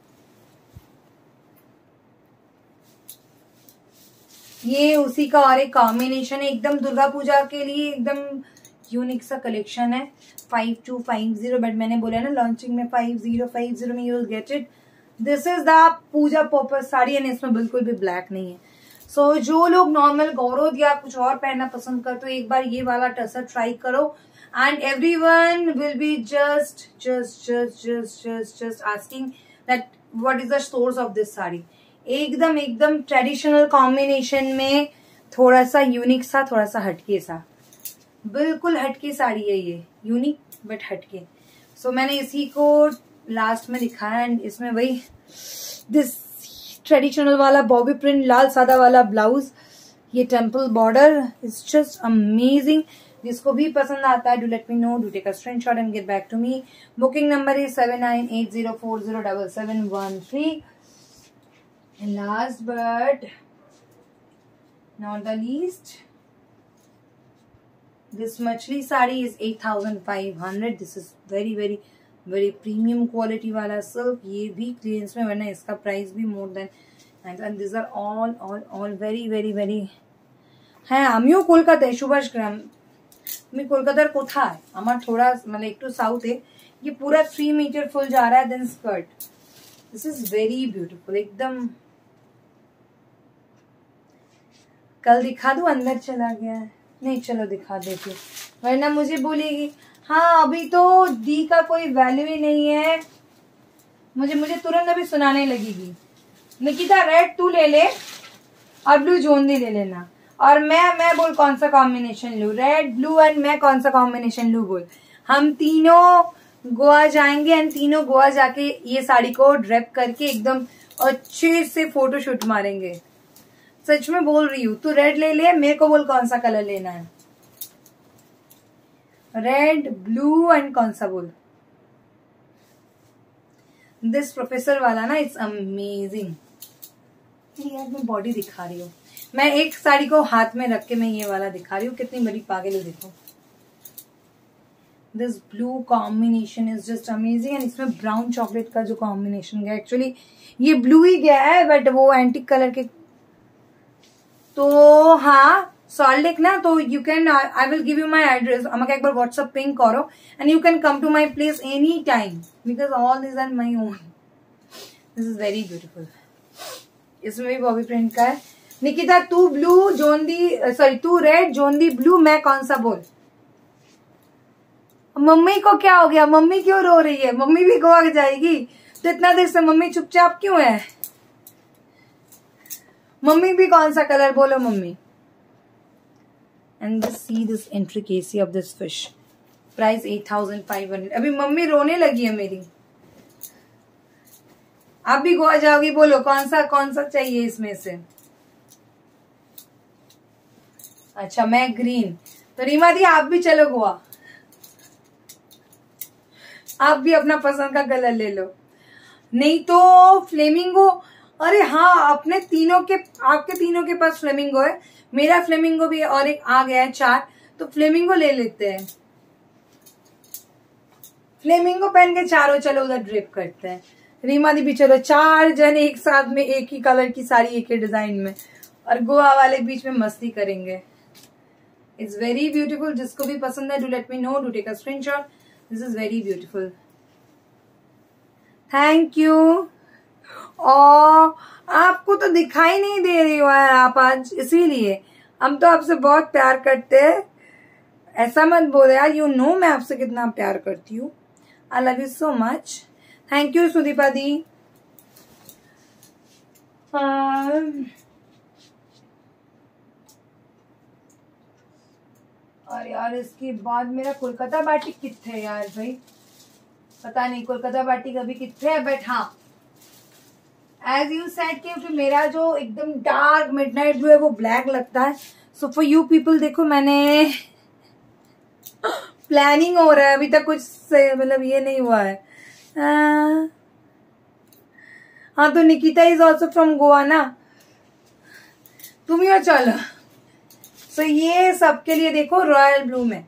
ये उसी का और एक कॉम्बिनेशन है, एकदम दुर्गा पूजा के लिए एकदम यूनिक सा कलेक्शन है। Five two five zero, but मैंने बोला ना लॉन्चिंग में फाइव जीरो फाइव जीरो में you will get it. This is the puja purpose sari and इसमें बिल्कुल भी ब्लैक नहीं है। सो so, जो लोग नॉर्मल गौरव या कुछ और पहनना पसंद करते हो, एक बार ये वाला टसर ट्राई करो and everyone will be just just just just just just asking that what is the source of this sari. एकदम एकदम ट्रेडिशनल कॉम्बिनेशन में थोड़ा सा यूनिक सा, थोड़ा सा हटके सा, बिल्कुल हटके साड़ी है ये, यूनिक बट हटके। सो so, मैंने इसी को लास्ट में दिखाया एंड इसमें वही दिस ट्रेडिशनल वाला बॉबी प्रिंट लाल सादा वाला ब्लाउज, ये temple border is just amazing. जिसको भी पसंद आता है do let me know, do take a screenshot and get back to me. Booking number is seven nine eight zero four zero double seven one three. And last but not the least, this machli sari is eight thousand five hundred. This is very very very premium quality वाला silk। ये भी clearance में, वरना इसका price भी more than and, and these are all all all very very very। হ্যাঁ আমিও কলকাতায় সুভাষ গ্রাম, আমি কলকাতার কোথায়, আমার थोड़ा मतलब एक तो साउथ है। ये पूरा थ्री मीटर फुल जा रहा है, then skirt. This is very beautiful एकदम। कल दिखा दूं, अंदर चला गया है, नहीं चलो दिखा देती, वरना मुझे बोलेगी हाँ अभी तो दी का कोई वैल्यू ही नहीं है, मुझे मुझे तुरंत अभी सुनाने लगेगी। निकिता रेड तू ले ले और ब्लू जोंदी ले लेना, और मैं मैं बोल कौन सा कॉम्बिनेशन लूं, रेड ब्लू एंड मैं कौन सा कॉम्बिनेशन लूं बोल। हम तीनों गोवा जाएंगे एंड तीनों गोवा जाके ये साड़ी को ड्रेप करके एकदम अच्छे से फोटो शूट मारेंगे। सच में बोल रही हूँ। तू रेड ले ले, मेरे को बोल कौन सा कलर लेना है। रेड, ब्लू एंड कौन सा बोल। दिस प्रोफेसर वाला ना इट्स अमेजिंग। यार मैं बॉडी दिखा रही हूँ, मैं एक साड़ी को हाथ में रख के मैं ये वाला दिखा रही हूँ, कितनी बड़ी पागल है देखो। This blue combination is just amazing and इसमें ब्राउन चॉकलेट का जो कॉम्बिनेशन गया, एक्चुअली ये ब्लू ही गया है बट वो एंटिक कलर के। तो हाँ सॉल्ट लेक ना, तो you can, I will give you my address. আমাকে একবার व्हाट्सएप पिंग करो and you can come to my place any time because all this are my own. This is very beautiful. इसमें भी बॉबी प्रिंट का है। निकिता तू blue जोंदी, sorry तू रेड जोंदी ब्लू, मैं कौन सा बोल। मम्मी को क्या हो गया, मम्मी क्यों रो रही है। मम्मी भी गोवा जाएगी तो इतना देर से मम्मी चुपचाप क्यों है। मम्मी भी कौन सा कलर बोलो mummy. And see this intricacy of this fish, price eight thousand five hundred. अभी मम्मी रोने लगी है मेरी। आप भी गोवा जाओगी, बोलो कौन सा कौन सा चाहिए इसमें से। अच्छा मैं ग्रीन, तो रीमा दी आप भी चलो गोवा, आप भी अपना पसंद का कलर ले लो। नहीं तो फ्लेमिंगो, अरे हाँ अपने तीनों के, आपके तीनों के पास फ्लेमिंगो है, मेरा फ्लेमिंगो भी और एक आ गया है चार, तो फ्लेमिंगो ले लेते हैं। फ्लेमिंगो पहन के चारों चलो उधर ड्रिप करते हैं। रीमा दी भी चलो, चार जन एक साथ में एक ही कलर की साड़ी एक ही डिजाइन में, और गोवा वाले बीच में मस्ती करेंगे। It's very beautiful. जिसको भी पसंद है do let me know, do take a screenshot. This is very beautiful. Thank you. और आपको तो दिखाई नहीं दे रही हो यार आप आज, इसीलिए हम तो आपसे बहुत प्यार करते हैं। ऐसा मत बोलो यार, यू नो मैं आपसे कितना प्यार करती हूँ। I love you so much. Thank you Sudipa di. और यार इसके बाद मेरा कोलकाता बाटी कितने है यार भाई, पता नहीं कोलकाता बाटी कभी कितने है। बट हाँ एज यू सेड कि मेरा जो एकदम डार्क मिडनाइट ब्लू है वो ब्लैक लगता है। सो फॉर यू पीपल देखो मैंने प्लानिंग हो रहा है, अभी तक कुछ मतलब ये नहीं हुआ है। हाँ तो Nikita is also from Goa ना, तुम ही चलो। सो so, ये सबके लिए देखो रॉयल ब्लू में,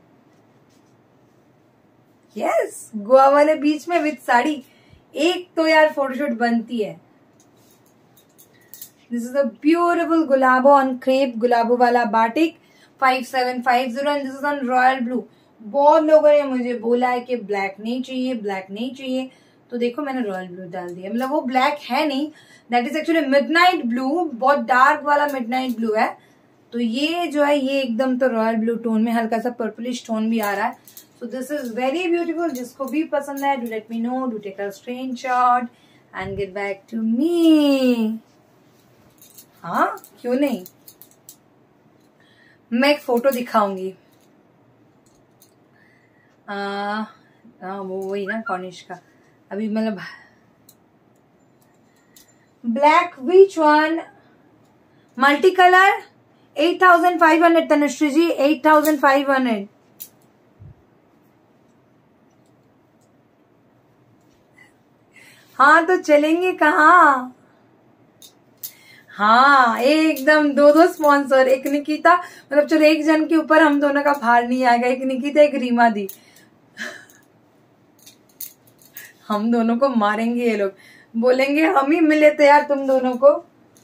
यस yes, गोवा वाले बीच में विद साड़ी, एक तो यार फोटोशूट बनती है। दिस इज अ ब्यूटिफुल गुलाबो ऑन क्रेप, गुलाबो वाला batik five seven five zero and this is on royal blue. बहुत लोगों ने मुझे बोला है कि ब्लैक नहीं चाहिए, ब्लैक नहीं चाहिए, तो देखो मैंने रॉयल ब्लू डाल दिया। मतलब वो ब्लैक है नहीं, that is actually midnight blue, बहुत डार्क वाला मिडनाइट ब्लू है। तो ये जो है ये एकदम तो रॉयल ब्लू टोन में, हल्का सा पर्पलिश टोन भी आ रहा है। So this is very beautiful. जिसको भी पसंद है do let me know, do take a screenshot and get back to me. हाँ क्यों नहीं, मैं एक फोटो दिखाऊंगी। आ, वो वही ना कॉर्निश का, अभी मतलब black which one, multi colour eight thousand five hundred. Tanushree ji eight thousand five hundred. हाँ तो चलेंगे कहाँ। हाँ एकदम दो दो स्पॉन्सर, एक निकिता, मतलब चलो एक जन के ऊपर हम दोनों का भार नहीं आएगा, एक निकिता एक रीमा दी। हम दोनों को मारेंगे ये लोग, बोलेंगे हम ही मिले थे यार तुम दोनों को।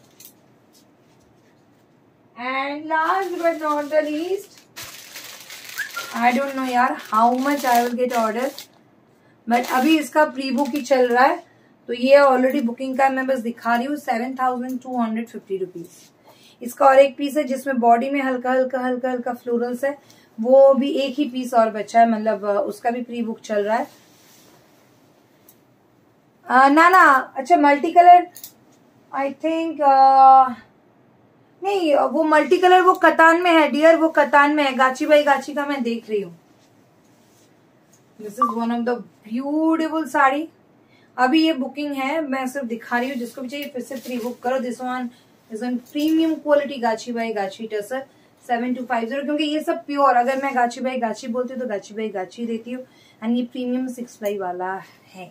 And last but not the least, I don't know यार how much I will get order, but अभी इसका प्री बुक ही चल रहा है, तो ये ऑलरेडी बुकिंग का मैं बस दिखा रही हूँ। Seven thousand two hundred fifty rupees इसका और एक पीस है जिसमें बॉडी में हल्का हल्का हल्का हल्का फ्लोरल्स है, वो भी एक ही पीस और बचा है, मतलब उसका भी प्री बुक चल रहा है। आ, ना ना अच्छा मल्टी कलर आई थिंक नहीं, वो मल्टी कलर वो कतान में है डियर, वो कतान में है। गाची बाई गाची का मैं देख रही हूँ। This is one of the beautiful sari. अभी ये बुकिंग है, मैं सिर्फ दिखा रही हूँ, जिसको भी चाहिए फिर से प्री बुक करो। This one is one premium quality gachi by gachi tussar seven two five zero, क्योंकि ये सब प्योर, अगर मैं गाची बाई गाची बोलती हूँ तो गाची बाई गाची देती हूँ। एंड ये प्रीमियम सिक्स प्लाई वाला है।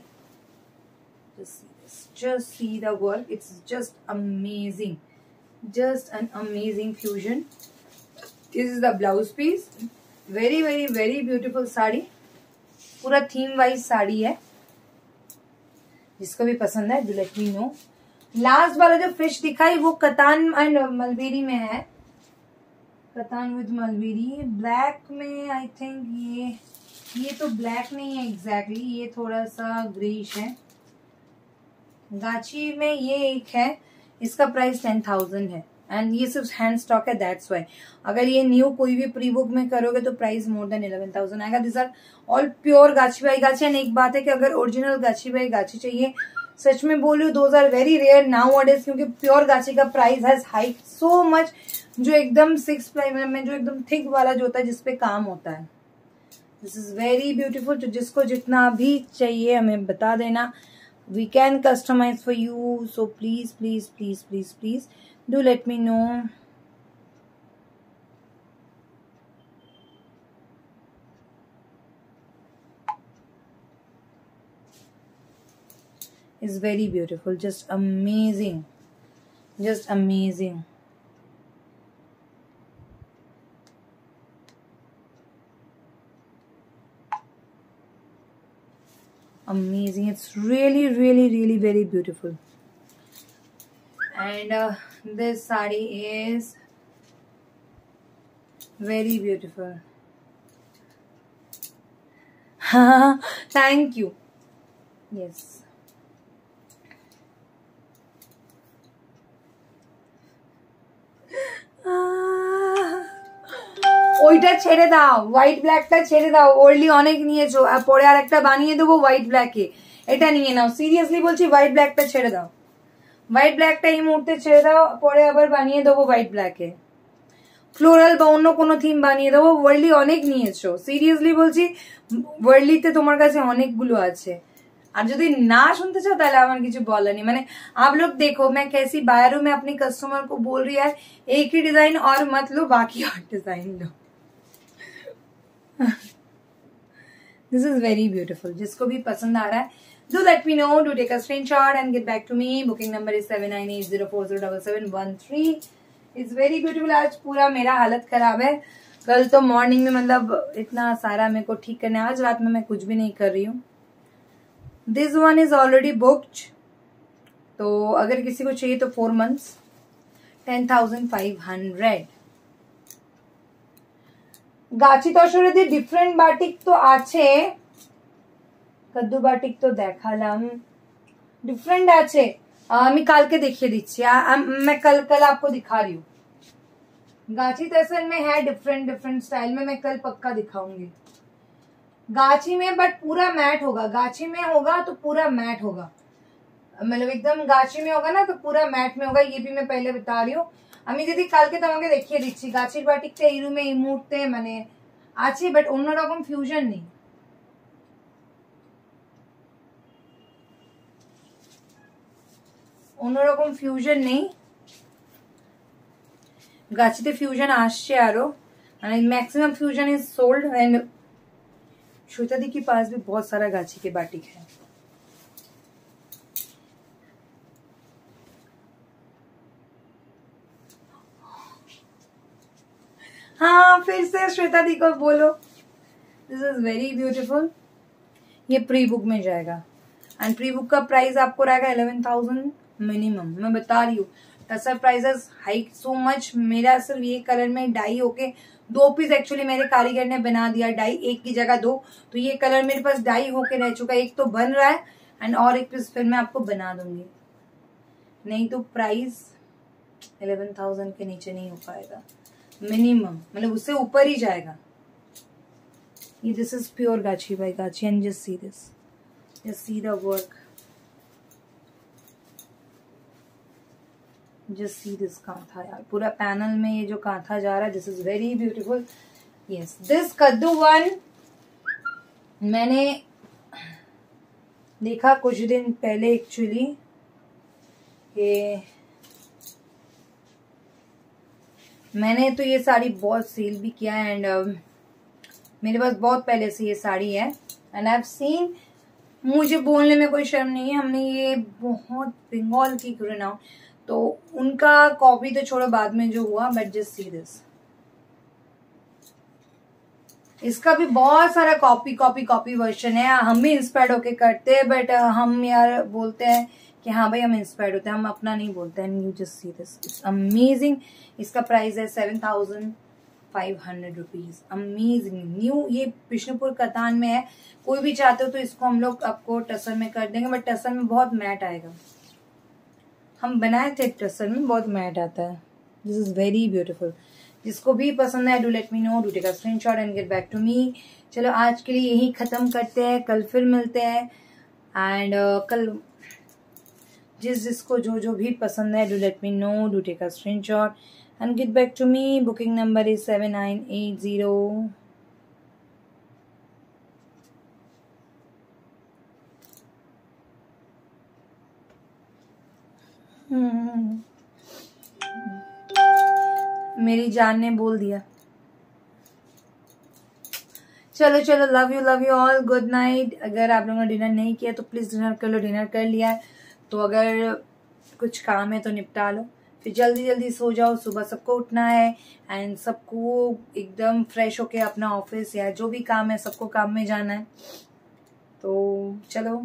Just see the work, it's just amazing, just an amazing fusion. This is the blouse piece, very very very beautiful sari, पूरा थीम वाइज साड़ी है। जिसको भी पसंद है do let me know। Last वाला जो फिश दिखाई वो कतान एंड मलबेरी में है, कतान विद मलबेरी। ब्लैक में आई थिंक ये ये तो ब्लैक नहीं है एग्जैक्टली exactly, ये थोड़ा सा ग्रेइश है। गाची में ये एक है, इसका प्राइस टेन थाउजेंड है एंड ये सिर्फ हैंड स्टॉक है, दैट्स वाई। अगर ये न्यू कोई भी प्री बुक में करोगे तो price more than eleven thousand आएगा। This are all pure gachi by gachi. And एक बात है कि अगर ओरिजिनल गाची बाई गाची चाहिए, सच में बोलूं those are very rare nowadays, क्योंकि प्योर गाची का price has hike so much. जो एकदम सिक्स प्लाई में जो एकदम थिक वाला जो होता है जिसपे काम होता है, दिस इज वेरी ब्यूटीफुल। तो जिसको जितना भी चाहिए हमें बता देना, we can customize for you, so please please please please please do let me know। It's very beautiful, just amazing, just amazing। Amazing, it's really really really very beautiful। And uh, this sari is very beautiful। Thank you। Yes, ওইটা ছেড়ে দাও, white ব্ল্যাকটা ছেড়ে দাও, ওল্ডলি অনেক নিয়েছো, আর পরে আর একটা বানিয়ে দেবো হোয়াইট ব্ল্যাকে, এটা নিয়ে নাও। সিরিয়াসলি বলছি, হোয়াইট ব্ল্যাকটা ছেড়ে দাও, হোয়াইট ব্ল্যাকটা এই মুহূর্তে ছেড়ে দাও, পরে আবার বানিয়ে দেবো হোয়াইট ব্ল্যাকে, ফ্লোরাল বা অন্য কোনো থিম বানিয়ে দেবো। ওয়ার্ল্ডলি অনেক নিয়েছো, সিরিয়াসলি বলছি, ওয়ার্ল্ডলিতে তোমার কাছে অনেকগুলো আছে। আর যদি না শুনতে চাও তাহলে আমার কিছু বলার নেই। মানে आप लोग देखो मैं कैसी बायर हूँ, मैं अपनी कस्टमर को बोल रही है एक ही डिजाइन और मत लो, बाकी और डिजाइन लो। This is very beautiful. जिसको भी पसंद आ रहा है do let me know, do take a screenshot and get back to me. Booking number is seven nine eight zero four zero double seven one three. It's very beautiful. आज पूरा मेरा हालत खराब है, कल तो मॉर्निंग में मतलब इतना सारा मेरे को ठीक करना है, आज रात में मैं कुछ भी नहीं कर रही हूँ। This one is already booked, तो अगर किसी को चाहिए तो four months ten thousand five hundred. Gachi तसरे दिए डिफरेंट बाटिक तो आछे, कद्दू बाटिक तो देखालाम, डिफरेंट आछे। আমি কালকে দেখিয়ে দিচ্ছি, मैं कल कल आपको दिखा रही हूँ। गाची तसर में है डिफरेंट डिफरेंट स्टाइल में, मैं कल पक्का दिखाऊंगी। गाची में बट पूरा मैट होगा, गाची में होगा तो पूरा मैट होगा, मतलब एकदम गाची में होगा ना तो पूरा मैट में होगा, ये भी मैं पहले बता रही हूँ। আমি যদি কালকে তোমাকে দেখিয়ে দিচ্ছি। গাছির বাটিকটা এই রুমে এই মুহূর্তে মানে আছে, বাট অন্যরকম ফিউশন নেই, অন্যরকম ফিউশন নেই। গাছিতে ফিউশন আসছে আরো, মানে maximum fusion is sold. And Shweta di के पास भी बहुत सारा गाची के बाटिक है। हाँ, फिर से श्वेता दी को बोलो। This is very beautiful. ये प्री बुक में जाएगा एंड प्री बुक का प्राइस आपको रहेगा इलेवन थाउजेंड मिनिमम। मैं बता रही हूँ, tussar prices hike so much. मेरा सिर्फ ये कलर में डाई होके दो पीस एक्चुअली मेरे कारीगर ने बना दिया, डाई एक की जगह दो, तो ये कलर मेरे पास डाई होके रह चुका है, एक तो बन रहा है एंड और एक पीस फिर मैं आपको बना दूंगी। नहीं तो प्राइस इलेवन थाउजेंड के नीचे नहीं हो पाएगा मिनिमम, मतलब उससे ऊपर ही जाएगा। ये this is pure gachi by gachi and just see this, just see the work, just see this kantha यार, पूरा पैनल में ये जो कांथा जा रहा है, this is very beautiful. Yes, this कद्दू वन मैंने देखा कुछ दिन पहले एक्चुअली कि मैंने तो ये साड़ी बहुत सेल भी किया है, एंड uh, मेरे पास बहुत पहले से ये साड़ी है, एंड आई हैव सीन, मुझे बोलने में कोई शर्म नहीं है, हमने ये बहुत बंगाल की क्यों ना, तो उनका कॉपी तो छोड़ो बाद में जो हुआ, बट जस्ट सी दिस, इसका भी बहुत सारा कॉपी कॉपी कॉपी वर्जन है। हम भी इंस्पायर्ड होके करते हैं, बट हम यार बोलते हैं कि हाँ भाई हम इंस्पायर्ड होते हैं, हम अपना नहीं बोलते हैं। You just see this, it's amazing. इसका प्राइस है seven thousand five hundred rupees. Amazing new, ये बिष्णुपुर कतान में है। कोई भी चाहते हो तो इसको हम लोग आपको टसर में कर देंगे, बट टसर में बहुत मैट आएगा। हम बनाए थे टसर में, बहुत मैट आता है। This is very beautiful. जिसको भी पसंद है do let me know, do take a screenshot and get back to me. चलो आज के लिए यही खत्म करते हैं, कल फिर मिलते हैं। एंड uh, कल जिस जिसको जो जो भी पसंद है do let me know, do take a screenshot and get back to me. Booking number is seven nine eight zero. मेरी जान ने बोल दिया। चलो चलो, love you love you all, good night. अगर आप लोगों ने डिनर नहीं किया तो प्लीज डिनर कर लो। डिनर कर लिया है तो अगर कुछ काम है तो निपटा लो, फिर जल्दी जल्दी सो जाओ। सुबह सबको उठना है एंड सबको एकदम फ्रेश होके अपना ऑफिस या जो भी काम है सबको काम में जाना है। तो चलो,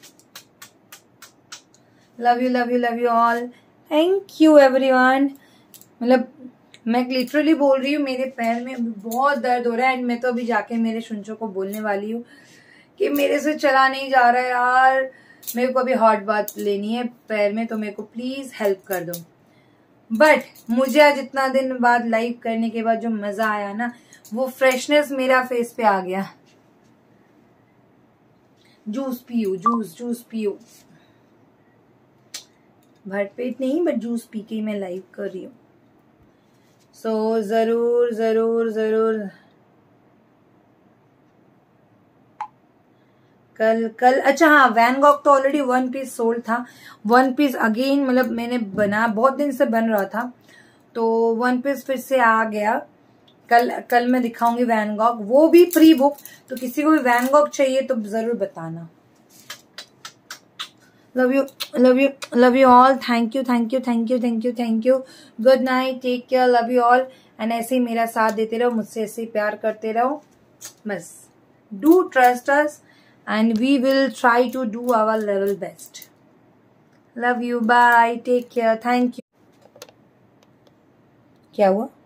love you love you love you all, thank you everyone. मतलब मैं लिटरली बोल रही हूँ, मेरे पैर में बहुत दर्द हो रहा है एंड मैं तो अभी जाके मेरे शुंचों को बोलने वाली हूँ कि मेरे से चला नहीं जा रहा है यार, मेरे को अभी हॉट बात लेनी है पैर में, तो मेरे को प्लीज हेल्प कर दो। बट मुझे आज इतना दिन बाद लाइव करने के बाद जो मजा आया ना, वो फ्रेशनेस मेरा फेस पे आ गया। जूस पियो, जूस जूस पियो। भरपेट नहीं, बट जूस पी के मैं लाइव कर रही हूँ। सो so, जरूर जरूर जरूर कल कल अच्छा हाँ, वैन गॉग तो ऑलरेडी वन पीस सोल्ड था। वन पीस अगेन, मतलब मैंने बना बहुत दिन से बन रहा था, तो वन पीस फिर से आ गया। कल कल मैं दिखाऊंगी वैन गॉग, वो भी प्री बुक। तो किसी को भी वैन गॉग चाहिए तो जरूर बताना। Love you love you love you all, thank you thank you thank you thank you thank you. Good night, take care, love you all. And ऐसे ही मेरा साथ देते रहो, मुझसे ऐसे ही प्यार करते रहो बस। Do trust us and we will try to do our level best. Love you, bye, take care, thank you. क्या हुआ?